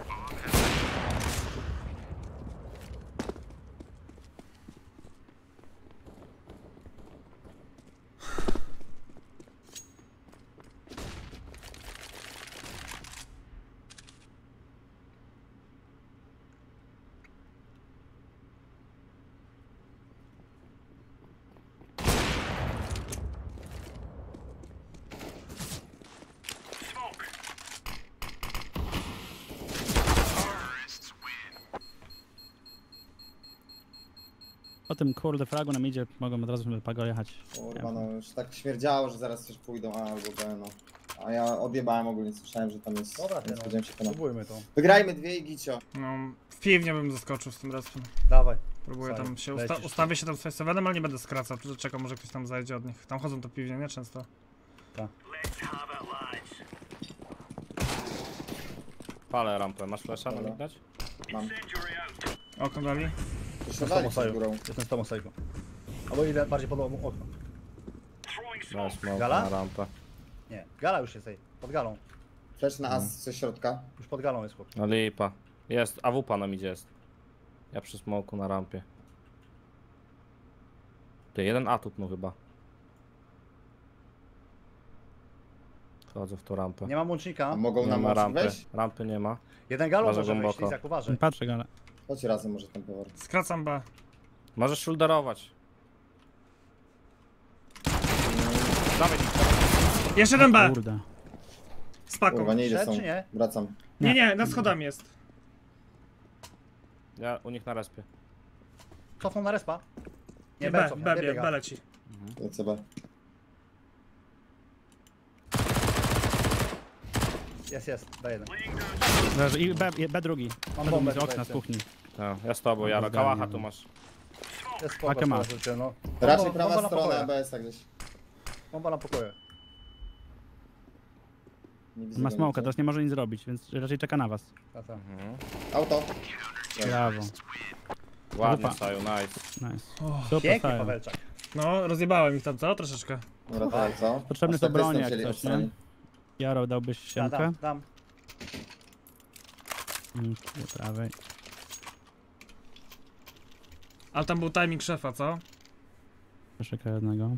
Po tym kurde fragu nam idzie, mogą od razu sobie pago jechać. Kurwa, no już tak śmierdziało, że zaraz też pójdą A albo B, no. A ja odjebałem ogólnie, słyszałem, że tam jest. Dobra, ty nie no. spodziewałem się kanapy. Spróbujmy to. Wygrajmy dwie i gicio. No, w piwnie bym zaskoczył z tym respem. Dawaj. Próbuję Sorry, tam się usta lecisz. ustawię się tam z sevenem, ale nie będę skracał. Czekam, może ktoś tam zajdzie od nich. Tam chodzą to piwnie, nie często. Palę rampę, masz flasha na Dobra. mnie dać? Mam. Okno dali. Wyszedłali przed górą. Jestem z tobą sejfu. Albo idę bardziej pod okno. Daj smoka Gala? na rampę. Nie, gala już jest ej. Pod galą. Flash na as ze środka. Już pod galą jest chłop. No lipa. Jest, A W P nam idzie jest. Ja przy smoku na rampie. Ty, jeden atut no chyba. Wchodzę w tą rampę. Nie mam łącznika. A mogą Nie nam ma rampy. rampy. Weź. Rampy nie ma. Jeden galą Uważaj może wejść, głęboko. Izak, uważaj. Patrzę, ale Chodź razem może ten pewor. Skracam B. Możesz shoulderować. Dawaj, Jeszcze jeden B! kurde. Z paką. Kurwa, nie idę Szedł, są. czy nie? Wracam. Nie, nie, nad schodami jest. ja u nich na respie. Cofną na respa. Nie, B, B, cofnia, B, nie B, biega. B leci. Lecę B. Jest, jest, da jeden. Leży. I B, B drugi. Mam B bombę drugi z okna, tutaj, z kuchni. Ja, ja z tobą, Jaro. Zdanie, Kałacha no. tu masz. Jest spoko, Pakę masz. spoko, no. Raczej Bomba- prawa bomba na strona pokoje. A B S-a gdzieś. Bomba na pokoju. Nie widzę Ma go smoka, nigdzie. teraz nie może nic zrobić, więc raczej czeka na was. A tam. Mhm. Auto. Brawo. Ładnie, Wupa. Saju, nice. Nice. O, Super, Pięknie, Sajo. Pawełczak. no, rozjebałem ich tam, co? Troszeczkę. Dobra, tak, co? Potrzebne Aż są tak bronie występ jak wzięli coś, od strony. nie? Jaro, dałbyś Da, siemkę? dam, dam. Mm, do prawej. Ale tam był timing szefa, co? Poczekaj jednego.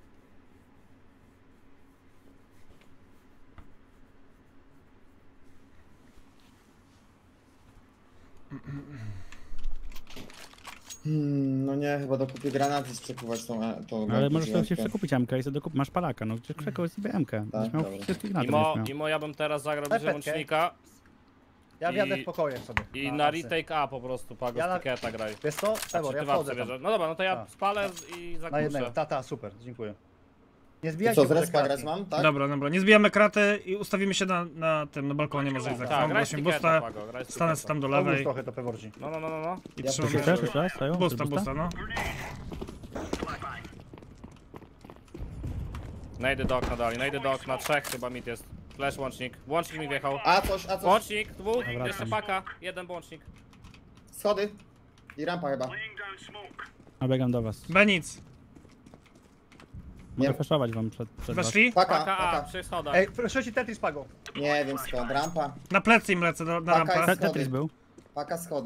Hmm, no nie, chyba dokupię granaty i przekuwać tą... e, tą Ale możesz sobie gwiazdkę. przekupić M K i sobie dokup... masz palaka, no gdzie przekuć sobie M K. Będziesz miał dobra. wszystkich na Imo, to Imo, ja bym teraz zagrał Daj bez petkę. łącznika Ja I- wjadę w pokoje sobie. i na na apsy. retake A po prostu, Pago, Ja z na- tiketa graj. Wiesz co? Znaczy, Pewor, ja ty wapce wchodzę tam. bierzesz. No dobra, no to ja Tak. spalę i Na jednego. zakuszę. Ta, ta, super, dziękuję. Nie To zbijajcie co, z może respa kratki. grać mam, tak? Dobra, dobra, nie zbijamy kraty i ustawimy się na, na tym, na balkonie może i za Tak, chwilę. graj z Właśnie tiketa, busta, Pago, graj z stanę tiketa. sobie tam do Pomóż lewej trochę to Peworci. No, no, no, no, no. i Ja trzymamy. proszę. Chcesz jeszcze raz? Sajo? Busta, Chcesz busta, no. Najdę do okna dalej, najdę do okna, trzech chyba mit jest. Flash, łącznik. Łącznik mi wjechał. A coś, a coś. Łącznik, dwóch, Dobra, jeszcze tam. paka, jeden łącznik. Schody. I rampa chyba. Nabiegam do was. B nic. Mogę Nie. flashować wam przed, przed was. Weszli? Paka, Paka A, paka. przy schodach. Ej, trzeci Tetris Pago. Nie wiem skąd, rampa. Na plecy im lecę, do, na Paka rampę. jest- Te- Tetris był. Paka, schody.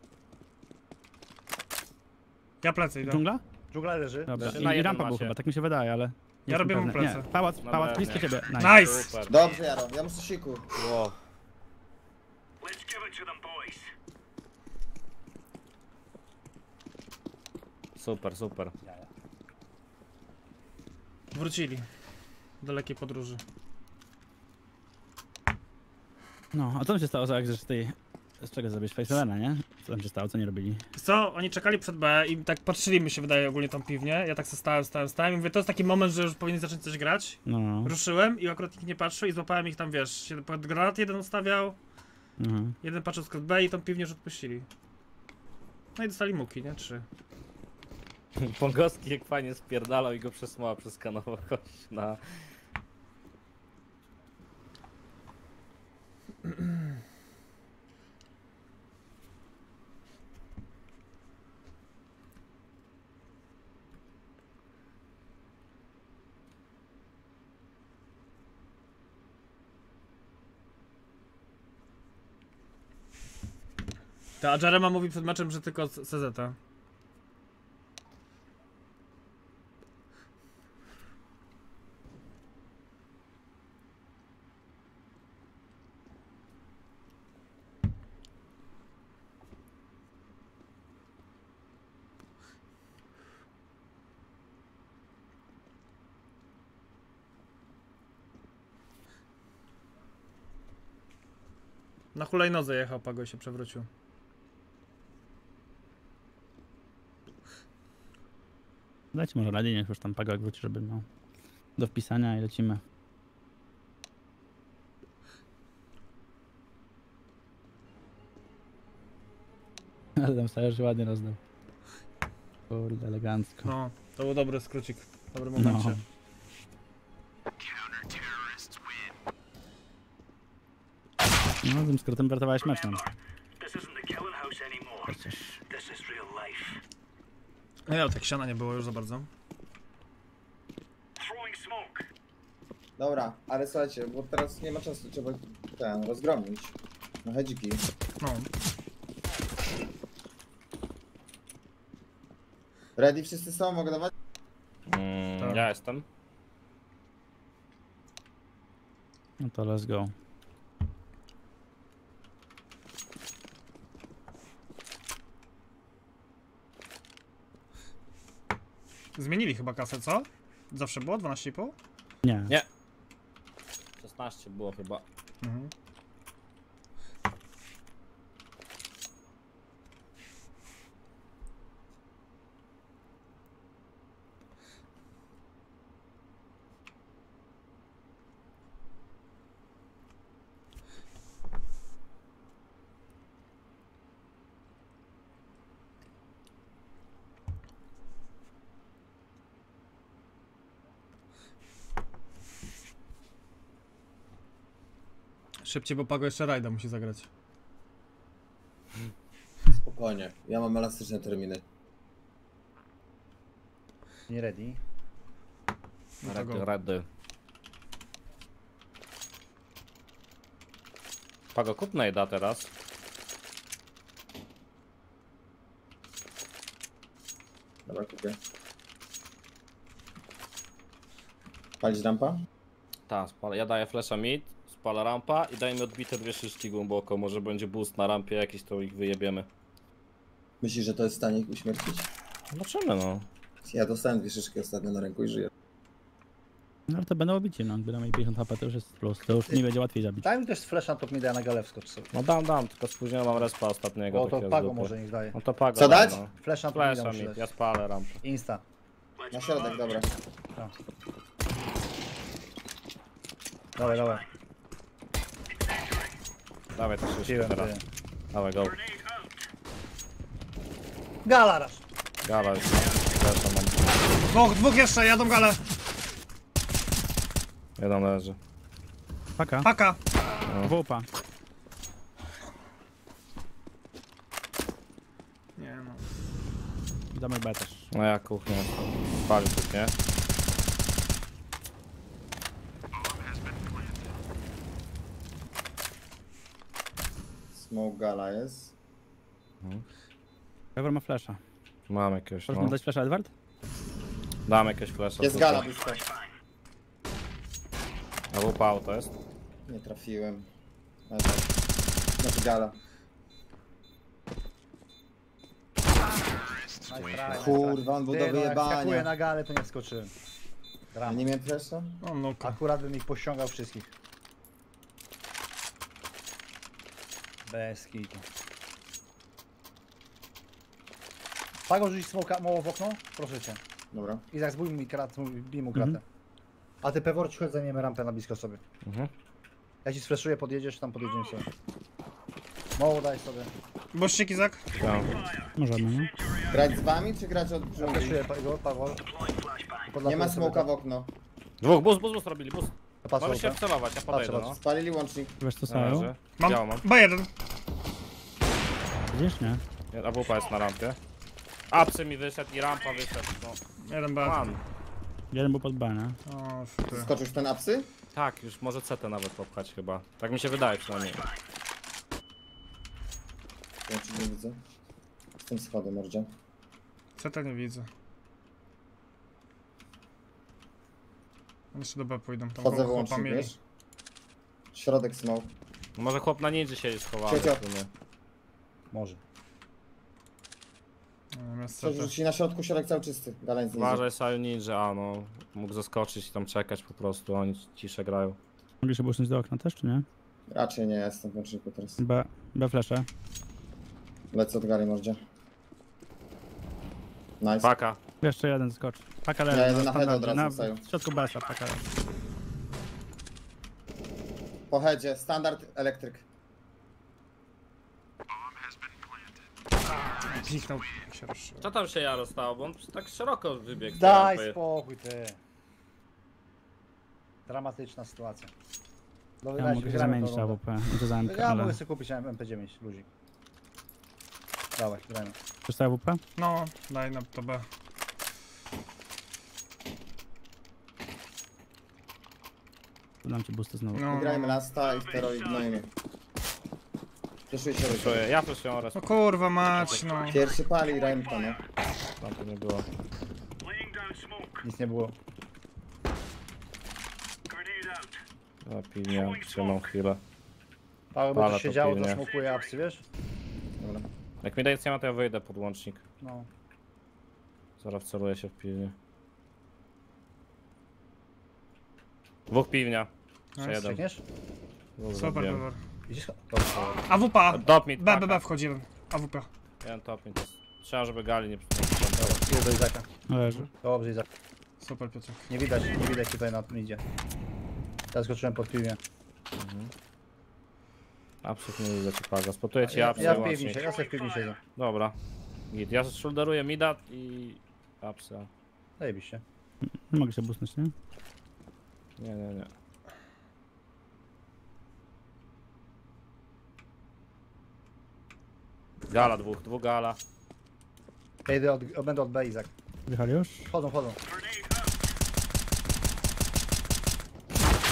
Ja plecy idę. Dżungla? Dżungla leży. Dobra. Jeszcze I, na i jeden rampa był macie. chyba, tak mi się wydaje, ale... nie Ja robię jestem mu pewny. plecy. Nie, pałac, Dobra, pałac nie. blisko ciebie. Nice. Nice! Super. Dobrze, Jaro, ja muszę siku. Wow. Super, super. Wrócili. Dalekiej podróży. No, a co tam się stało, jak z tej... Z czego zrobić Facelena, nie? Co tam się stało, co nie robili? Wiesz co, oni czekali przed B i tak patrzyli, mi się wydaje, ogólnie tą piwnię. Ja tak se stałem, stałem, stałem i mówię, to jest taki moment, że już powinni zacząć coś grać. No, no. Ruszyłem i akurat nikt nie patrzył i złapałem ich tam, wiesz, się- pod granat jeden ustawiał, Mhm. jeden patrzył skrót B i tą piwnię już odpuścili. No i dostali muki, nie? Trzy. Pongowski jak fajnie spierdalał i go przesmała, przeskanował kość na... Ta, a Jarema mówi przed meczem, że tylko C Z. Na hulajnodze jechał, Pago się przewrócił. Dajcie może radę, niech już tam Pago jak wróci, żeby miał do wpisania i lecimy. Ale tam Sajo się ładnie rozdał. Kurde, elegancko. No, to był dobry skrócik. W dobrym No. momencie. No, tym skrótem ratowałeś mecz nam. This isn't the killing house anymore. Przecież. This is real life. No ja tak siana nie było już za bardzo. Throwing smoke. Dobra, ale słuchajcie, bo teraz nie ma czasu, trzeba ten, rozgromić. No hedziki. No. Ready wszyscy są, mogę dawać? Mm, Tak. ja jestem. No to let's go. Zmienili chyba kasę, co? Zawsze było dwanaście i pół? Nie. Nie. szesnaście było chyba. Mhm. Szybciej, bo Pago jeszcze rajda musi zagrać. Spokojnie, ja mam elastyczne terminy. Nie ready. No to Redy, go. redy. Pago, kup najda teraz. Dobra, kupię. Palić rampa? Tak, spala. Ja daję flasha mid, spala rampa i dajmy odbite dwie szyszki głęboko. Może będzie boost na rampie jakiś, to ich wyjebiemy. Myślisz, że to jest w stanie ich uśmiercić? Zobaczymy no. Ja dostałem dwie szyszki ostatnio na ręku i żyję. No ale to będą obici, no. Jak będą mieli pięćdziesiąt H P, to już jest plus. To już nie będzie łatwiej zabić. Daj mi też flash na top mida na galę wskocz sobie. No dam, dam, tylko spóźniłem mam respa ostatniego. Bo to takiego z Pago dupy. może niech daje. No to Pago. Co daj, dać? No. Flash na top mida Flasha muszę mid, dać. ja spalę rampę. Insta. Na środek, dobra. Dawaj, dawaj. Dawaj te szyszki Piłem, teraz. ty. Dawaj go. Gala rasz. Gala już. Flasha mam. Dwóch, dwóch jeszcze, jadą galę. Jeden leży. Paka. Paka. Wupa. Nie no. Damy B też. No ja kuchnię. Spalił kuchnię. Smoke gala jest. Pewor ma flasha. Mam jakiegoś, Możesz no. mu dać flasha, Edward? Dam jakieś flasha. Jest tutaj. gala blisko. A wupa auto jest? Nie trafiłem. Ale tak. Znaczy gala. Nice try, Kurwa, on był Ty, do no, jak skakuję wyjebania. na galę, to nie wskoczyłem. Ja Ram. nie miałem presza? No, no. Akurat bym ich pościągał wszystkich. Bez kitu. Pago rzucić smoka mało w okno? Proszę cię. Dobra. Izak, zbój mi krat, bij mu kratę. Mhm. A ty Pewor, chodź, zajmiemy rampę na blisko sobie. Mhm. Ja ci sfreszuję, podjedziesz, tam podjedziemy sobie. Mało daj sobie. Bożczyk, Izak. Ja. Możemy, no. Grać z wami, czy grać od dżungli? Sfreszuję go, Paweł. Nie ma smoka w okno. Dwóch, bus, bus, bus robili, bus. Patrzę, Możesz się wcelować, ja podejdę, Patrzę, no. Spalili łącznik. Wiesz co Na stają? razie. Mam. Biało mam. B jeden. Widzisz, nie? Nie, A wupa jest na rampie. Apsy mi wyszedł i rampa wyszedł, no. Jeden B. Man. Jeden był pod B, nie? O, super. Skoczył w ten apsy? Tak, już może C T nawet popchać chyba. Tak mi się wydaje przynajmniej. Łącznik nie widzę. Z tym schodem, mordzia. C T nie widzę. Jeszcze do B pójdą. Tam Wchodzę w chłopa łącznik, mieli. wiesz? Środek smoke. Może chłop na ninja siedzi schowany. Ciocio. w sumie. Może. No, jest Coś C T. rzuci na środku, środek cały czysty. Gala nic nie idzie. Uważaj, Saju ninja, a no. Mógł zaskoczyć i tam czekać po prostu, oni ciszę grają. Mogli się busznąć do okna też, czy nie? Raczej nie jestem w łączniku teraz. B. B flasze. Lecę od gali, mordzia. Nice. Paka. Jeszcze jeden skocz. Paka leży. Ja jedę na standardzie, heada od razu, na Saju. w środku B-sa paka leży. Po headzie, standard elektryk. Zniknął. Jak się ruszy. Co tam się Jaro stało? Bo on tak szeroko wybiegł. z Daj rampy. spokój, ty. Dramatyczna sytuacja. Ja Dograć, mogę się wygramy zamienić tą na rundę. A W P. Może za M K, Ja ale... mogę sobie kupić M P dziewięć, ludzi. Dawaj, grajmy. Chcesz sobie A W P? No, daj na to B. Dam ci boosty znowu. No, Grajmy no. lasta i teraz ignojmy. Fleszuję się Czuję. ruszy. Ja proszę o res. No kurwa mać, no. Pierwszy pali rampa, no. Tam to nie było. Laying down smoke. Nic nie było. Grenade out. Ja pilnie trzymam chwilę. Paweł, bo Ale to to się działo, to pilnie. smokuje apsy, wiesz? Dobra. Jak mi daje nie ma, to ja wyjdę pod łącznik. No. Zaraz wceluję się w pilnie. Dwóch piwnia. Jeszcze Nice. jeden. Strzykniesz? Dwóch Super, zrobiłem. super. Widzisz? Dobrze. A W P. Top mid, B, B, paka. B wchodzimy. A W P. Jeden top mid. Trzeba, żeby gali nie Dobra, przyciągnęło. idę do Izaka. Leży. Dobrze, Izak. Super, Piotrek. Nie widać, nie widać tutaj na tym idzie. Teraz skoczyłem pod piwnię. Absolutnie nie widzę ci paga. Spotuję ci Ja, apsy ja w łącznik. piwni, się- ja sobie w piwni siedzę. Dobra. Git. Ja shoulderuję mida i apsy. Zajebiście. Nie mogę się boostnąć, nie? Nie, nie, nie. Gala dwóch, dwóch gala. Ja idę od, będę od B, Izak. Wychali już? Chodzą, chodzą.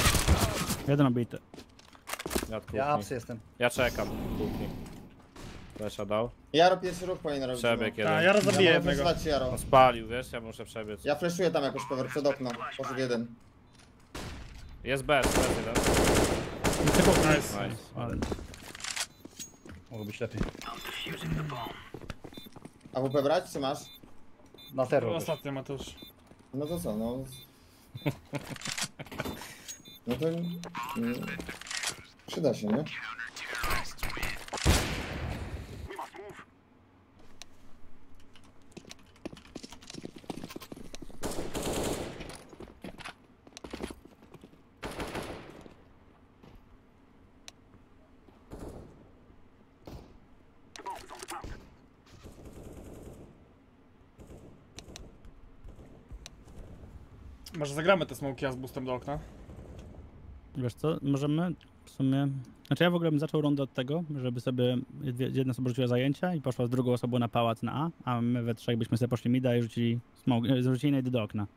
Jeden obity. Ja, od kuchni. Ja apsy jestem. Ja czekam w kuchni. Flesza dał. Jaro pierwszy ruch powinien robić. Przebieg Ta, jeden. Jaro no. zabije Ja jednego. mogę wyzwać Jaro. On spalił, wiesz, ja muszę przebiec. Ja flashuję tam jakoś pewor przed okno. Poszedł jeden. Jest bez, bez jeden. Nice. Nice. Ale Mogło być lepiej. A W P brać czy masz? Na terror. też. Ostatnio Mateusz. No to co, no. No to... mm, Przyda się, nie? Może zagramy te smoki, ja z boostem do okna. wiesz co, możemy w sumie... Znaczy ja w ogóle bym zaczął rundę od tego, żeby sobie dwie- jedna osoba rzuciła zajęcia i poszła z drugą osobą na pałac na A, a my we trzech byśmy sobie poszli mida i rzucili smoke, e, zrzucili najdy do okna.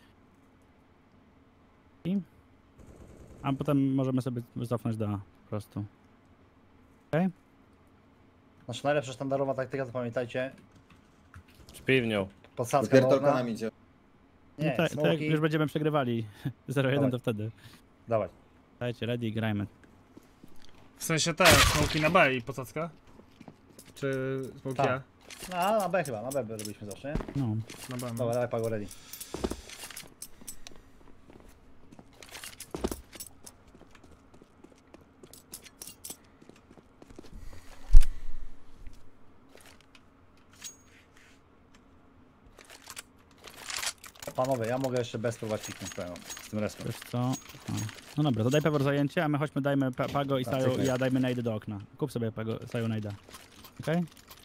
I... A potem możemy sobie cofnąć do A po prostu. Okej? Znaczy najlepsza sztandarowa taktyka, to pamiętajcie, Szpiwnią. podsadzka do Pierdolka okna. nam idzie. Nie, No tak, tak jak smoki. już będziemy przegrywali zero jeden, Dawaj. to wtedy. Dawaj. Dajcie, ready, grajmy. W sensie te smoki na B i posadzka? Czy smoki Tak. A? No, na B chyba, na B robiliśmy zawsze, nie? No. Na B. Dobra, dawaj Pago ready. Panowie, ja mogę jeszcze bez spróbować piknąć pewno, z tym respem. Wiesz co? No. no dobra, to daj Pewor zajęcie, a my chodźmy, dajmy Pa- Pago i Tak, Sajo, czekaj. i ja dajmy najdy do okna. Kup sobie Pago, Sajo najda. Okej?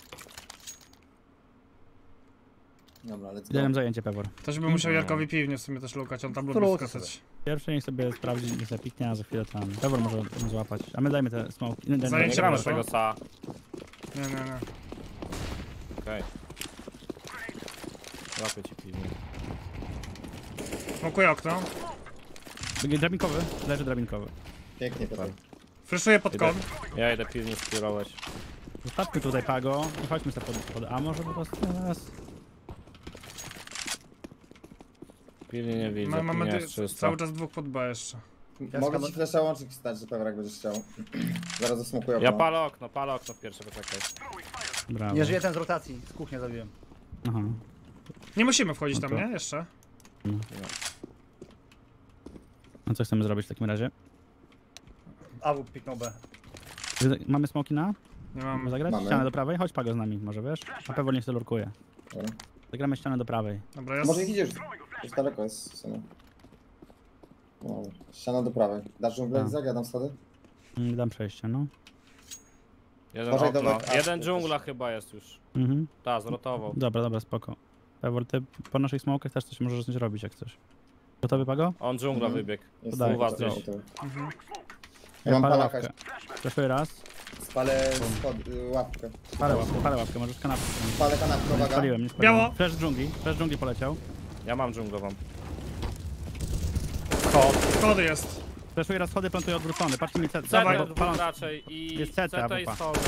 Dobra, let's Dajmy go. zajęcie Pewor. Ktoś by musiał Jarkowi piwnie w sumie też lukać, on tam lubi Luka skakać. Pierwszy niech sobie sprawdzi, niech sobie piknie, a za chwilę tam Pewor może ją złapać. A my dajmy te smoke. Nie, dajmy Zajęcie Nie te- gramy masz, tego no? sa. Nie, nie, nie. Okej. Łapię ci piwnię. Smokuję okno. Będzie drabinkowy? Leży drabinkowy. Pięknie, Piotr. Freshuję pod Idę. kon. Ja idę piwnię skierować. Zostawmy tutaj Pago i chodźmy sobie pod, pod A może po prostu teraz. Piwnię nie widzę, Ma- Mamy piwnia ty- jest czysta. cały czas dwóch pod B jeszcze. Mogę skam- ci flasha łącznik stać, że pewor jak będziesz chciał. Zaraz zasmokuję okno. Ja palę okno, palę okno pierwsze, poczekaj. Brawo. Nie żyje ten z rotacji, z kuchni zabiłem. Aha. Nie musimy wchodzić tam, Dobra. nie? Jeszcze. A co chcemy zrobić w takim razie? A W piknął B. Mamy smoki na? Nie Mamy mam. zagrać? Mamy. Ścianę do prawej? Chodź Pago z nami, może wiesz? A Pewor niech się lurkuje. Dobra. Zagramy ścianę do prawej. Dobra, ja... Może ich idziesz, już daleko jest ściana. No, ściana do prawej. Dasz dżunglę, A. Izak, ja dam schody? Mm, Dam przejście, no. Jeden Uważaj, okno. dobra. A, Jeden to dżungla chyba jest już. Mhm. Ta, zrotował. Dobra, dobra, spoko. Pewor, ty po naszych smokach też coś możesz zacząć robić jak coś. Gotowy Pago? On dżungla Mhm. wybiegł. Jest Daj, u was to- gdzieś. to- Mhm. Ja mam palę palaka, łapkę. Przeszły raz. spalę schod, y, łapkę. Parę łapkę, parę łapkę, możesz kanapkę. Spalę kanapkę, Nie uwaga. spaliłem, nie spaliłem. Biało. Flash z dżungli, flash z dżungli poleciał. Ja mam dżunglową. Schody jest. Flashuję raz schody, plantuję odwrócony. Patrzcie mi C. Dawaj, bo dwóch palą- raczej i Jest C T, C T i wupa. schody.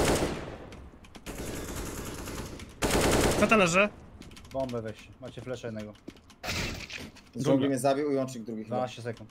C T leży. Bombę weź, macie flasha jednego. Z dżungli mnie zabił i łącznik drugi chyba. dwanaście sekund.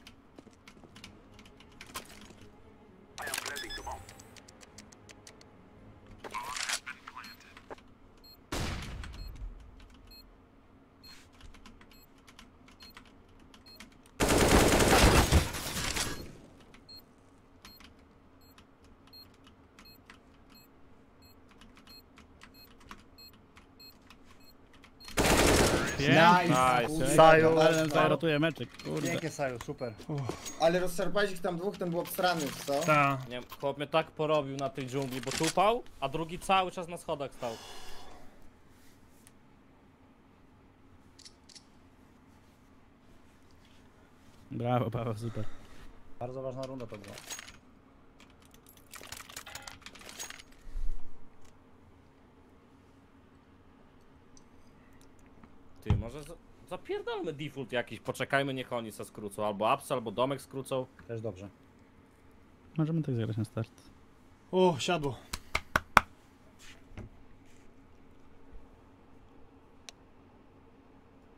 Nice. Saju, Ale zarotuje meczyk, kurde. pięknie Saju, super. Ale rozszarpałeś ich tam dwóch, ten był obstrany, co? Ta. Nie, chłop mnie tak porobił na tej dżungli, bo tupał, a drugi cały czas na schodach stał. Brawo, Paweł, super. Bardzo ważna runda to była. Ty, może za- zapierdolmy default jakiś, poczekajmy niech oni se skrócą, albo apsy, albo domek skrócą. Też dobrze. Możemy tak zagrać na start. O, siadło.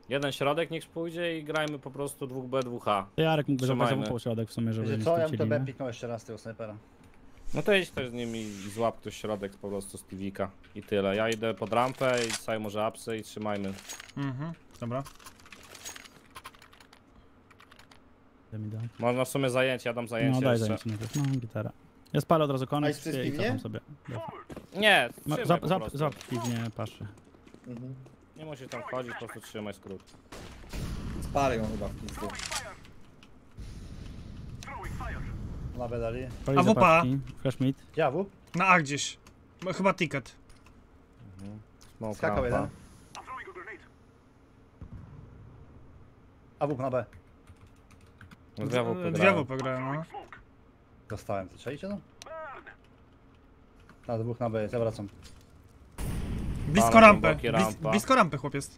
Jeden środek niech pójdzie i grajmy po prostu dwóch B, dwóch A. To Jarek mógłby zabrać Trzymajmy. za środek w sumie, żeby Wiecie nie co, ja bym skrócili, to B nie? piknął jeszcze raz tego snajpera. No to idź też z nimi i złap ktoś środek po prostu z Tivika. I tyle. Ja idę pod rampę i sobie może apsy i trzymajmy. Mhm, dobra. Daj mi da. Można w sumie zajęcie, ja dam zajęcie No daj jeszcze. zajęcie najpierw, no gitara. Ja spalę od razu A koniec jest przez i piwnię? cofam sobie. Nie, Ma- trzymaj Zap, po zap, prostu. zap piwnie paszy. Mhm. Nie musisz tam wchodzić, po prostu trzymaj skrót. Spalę ją chyba w pizdu. Na B dali. Pali A wupa? zapaczki, Flash mid. Ja w? Na A gdzieś. No, chyba ticket. Smoke Skakał jeden. rampa. A w na B. No dwie AWP Dwie grają. W P grają, no. Dostałem, to czajcie to? Na dwóch na B, zawracam. Blisko Pana rampy. głębokie Blis, rampa. blisko rampy chłop jest.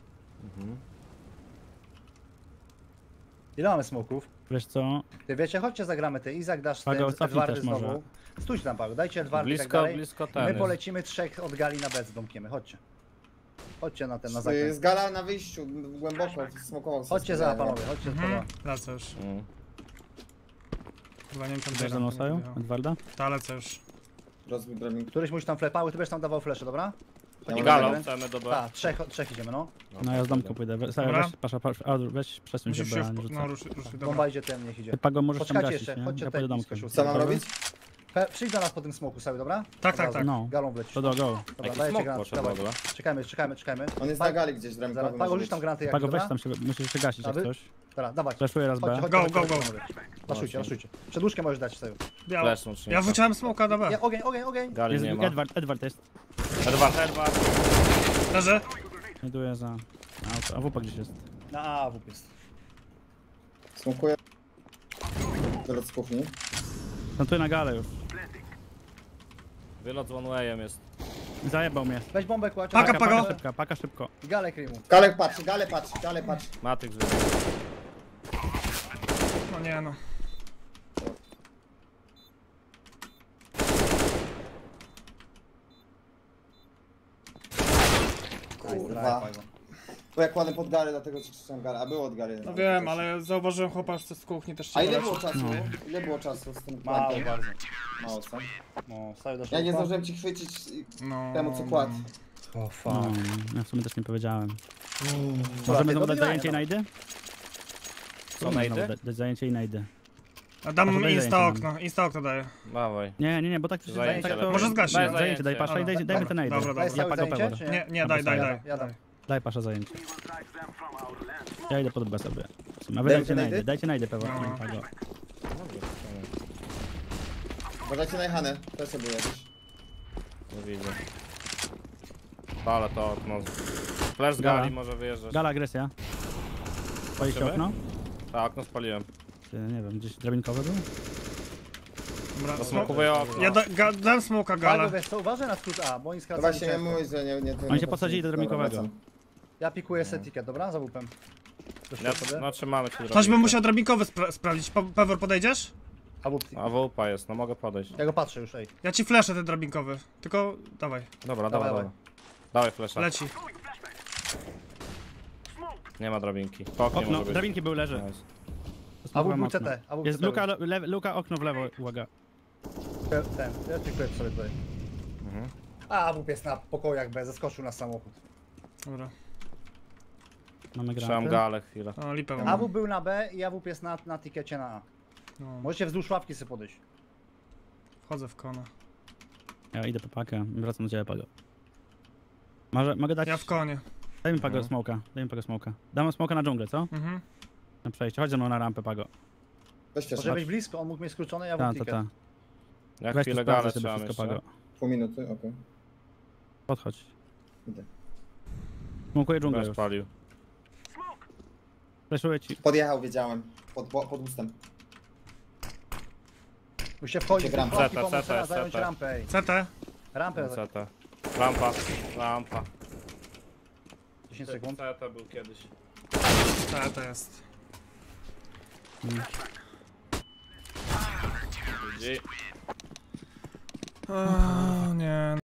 Ile mamy smoków? Wiesz co? Ty wiecie, chodźcie zagramy ty. Izak dasz Pago, ten cofnij Edwardy też znowu. może. Stójcie tam Pago, dajcie Edwardy i tak Blisko, dalej. blisko I ten my jest. polecimy trzech od gali na B z domkiem, chodźcie. Chodźcie na ten, na Z zakręt. gala na wyjściu, głęboko, smokował. Chodźcie za panowie, chodźcie za Mhm. Lecę już. Mm. Chyba nie wiem tam Wiesz za mną Saju? Edwarda? Ta lecę już. Rozbił drabinkę. Któryś musi tam flepały, ty będziesz tam dawał flesze, dobra? Ja I mam galą zagrę. chcemy do B. Tak, trzech, trzech idziemy, no. No ja z domku pójdę. We- Saju, Dobra. weź, pasza, pasza, a, weź przesuń się, Musisz bo się ja nie w... rzucę. No ruszy, ruszy, dobra. Bomba idzie ten, niech idzie. Ty Pago możesz tam Poczekajcie gasić, jeszcze, nie? chodźcie Ja tutaj pójdę blisko domkiem. sióstr. Co mam robić? Pe- Przyjdź do nas po tym smoku cały, dobra? Tak, tak, Od tak. razu. No. Galą wlecisz. To do go. Dobra, Jaki dajcie smok granat, poszedł w dawaj. ogóle? Czekajmy, czekajmy, czekajmy. On jest Pago- na gali gdzieś Zaraz, drabinkowy. Pago, może rzuć tam być. granaty jak Pago, dobra? weź tam się, musisz się gasić A jak wy? coś. Dobra, dawaj. Flashuję raz Chodźcie, B. chodźcie, Go, chodźcie, go, go. panowie. Raszujcie, raszujcie. Przedłużkę możesz dać sobie. Ja, Flash łącznika. ja wrzuciłem smoka na B. Nie, ogień, ogień, ogień. Gali Jest, nie ma. Edward, Edward jest. Edward, Edward. Leżę. Znajduję za auto. A wupa gdzieś jest. Na A, W jest. Smokuję. Wylot z kuchni. Plantuję na galę już. Wylot z one wayem jest. Zajebał mnie. Weź bombę, kładź. Paka, Paka, Pago. paka szybko, paka szybko. Galę krymu. Galek patrzy, gale patrzy, gale patrzy. Matrix wybiegł. No nie no. Kurwa. Bo ja kładę pod galę, dlatego ci krzyczałem galę. A było od gali. No wiem, ale zauważyłem chłopa, że z kuchni też się A ile wyleczył. było czasu? No. Ile było czasu z tym Mało plantem? bardzo. Mało, co? No, staję do Ja nie środka. zdążyłem ci chwycić i No, temu co kładł. O, fuck. No, ja w sumie też nie powiedziałem. Słuchaj, Możemy to znowu dać wygranie zajęcie i nawet. najdy? Co, najdę? Dać, dać zajęcie i najdy. A dam A to daj insta zajęcie okno, insta okno daję. Dawaj. Nie, nie, nie, bo tak, Zajęcie tak to... lepiej. Może zgasić. Daj Zajęcie, zajęcie daj zajęcie. pasza i daj, dajmy Dobra, te najdy. dobra, Daj dobra. Ja cały pago zajęcie, pewor. czy Nie, nie, daj, daj, Jadam, daj. jadam. Daj pasza zajęcie. Ja idę pod B sobie. A wy Dajmy dajcie najdy? najdy, dajcie najdy pewor. No. Nie, pago. Uważajcie na Jehane, to sobie jakieś. Nie widzę. Ale to okno. Flash z Gala. gali może wyjeżdżać. Gala agresja. Paliście Patrzymy? okno? Tak, okno spaliłem. Ty, nie wiem, gdzieś drabinkowe był? Dobra, Zasmokowuję okno. ja da, ga, dam smoka Pago, galę. wiesz co, uważaj na skrót A, bo oni No skracają właśnie, ja często. mówię, że nie... nie to Oni nie się posadzili do Dobra, drabnikowego. wracam. Ja pikuję set ticket, dobra? Za łupem. Ja, no trzymamy cię. Ktoś by musiał drabinkowy spra sprawdzić. Pa Pewor, podejdziesz? A łup. A wupa jest, no mogę podejść. Ja go patrzę już, ej. Ja ci fleszę ten drabinkowy. Tylko dawaj, Dobra, Dawaj, dawaj, dawaj. dawaj. Dawaj flasha. leci. Nie ma drabinki. Po oknie Okno, może być. drabinki był, leży. Nice. A łup Spróbowałem był okno. C T. A łup Jest C T. luka, le, luka, okno w lewo, uwaga. Ten, ja pikuję sobie tutaj. Mhm. A łup jest na pokojach B, zeskoczył na samochód. Dobra. Mamy Trzymam granaty. galę chwilę. O, lipę A mam. łup był na B i A łup jest na, na tikecie na A. No, Możecie wzdłuż ławki sobie podejść. wchodzę w kona. Ja idę po pakę, wracam do ciebie, Pago. Może, mogę dać... Ja w konie. Daj mi Pago Mhm. smoka, daj mi Pago smoka. Dam smoka na dżunglę, co? Mhm. Na przejście, chodź ze mną na rampę, Pago. Weź też, Może być blisko, on mógł mieć skrócone, ja Ta, łup ta, ticket. ta. Ja Weź tu chwilę sprawdzę galę sobie trzymam wszystko, jeszcze. Pago. pół minuty, okej. Podchodź. Idę. Smokuję dżunglę Bez już. palił. Fleszuję ci. Podjechał, wiedziałem. Pod, pod, pod ustem. Musicie wchodzić, Gram. ławki Zeta, pomóc, zeta, trzeba zająć zeta. rampę, ej. C T. Rampę, C T. Lampa, lampa. dziesięć sekund. C T był kiedyś. C T jest. G G. O, nie.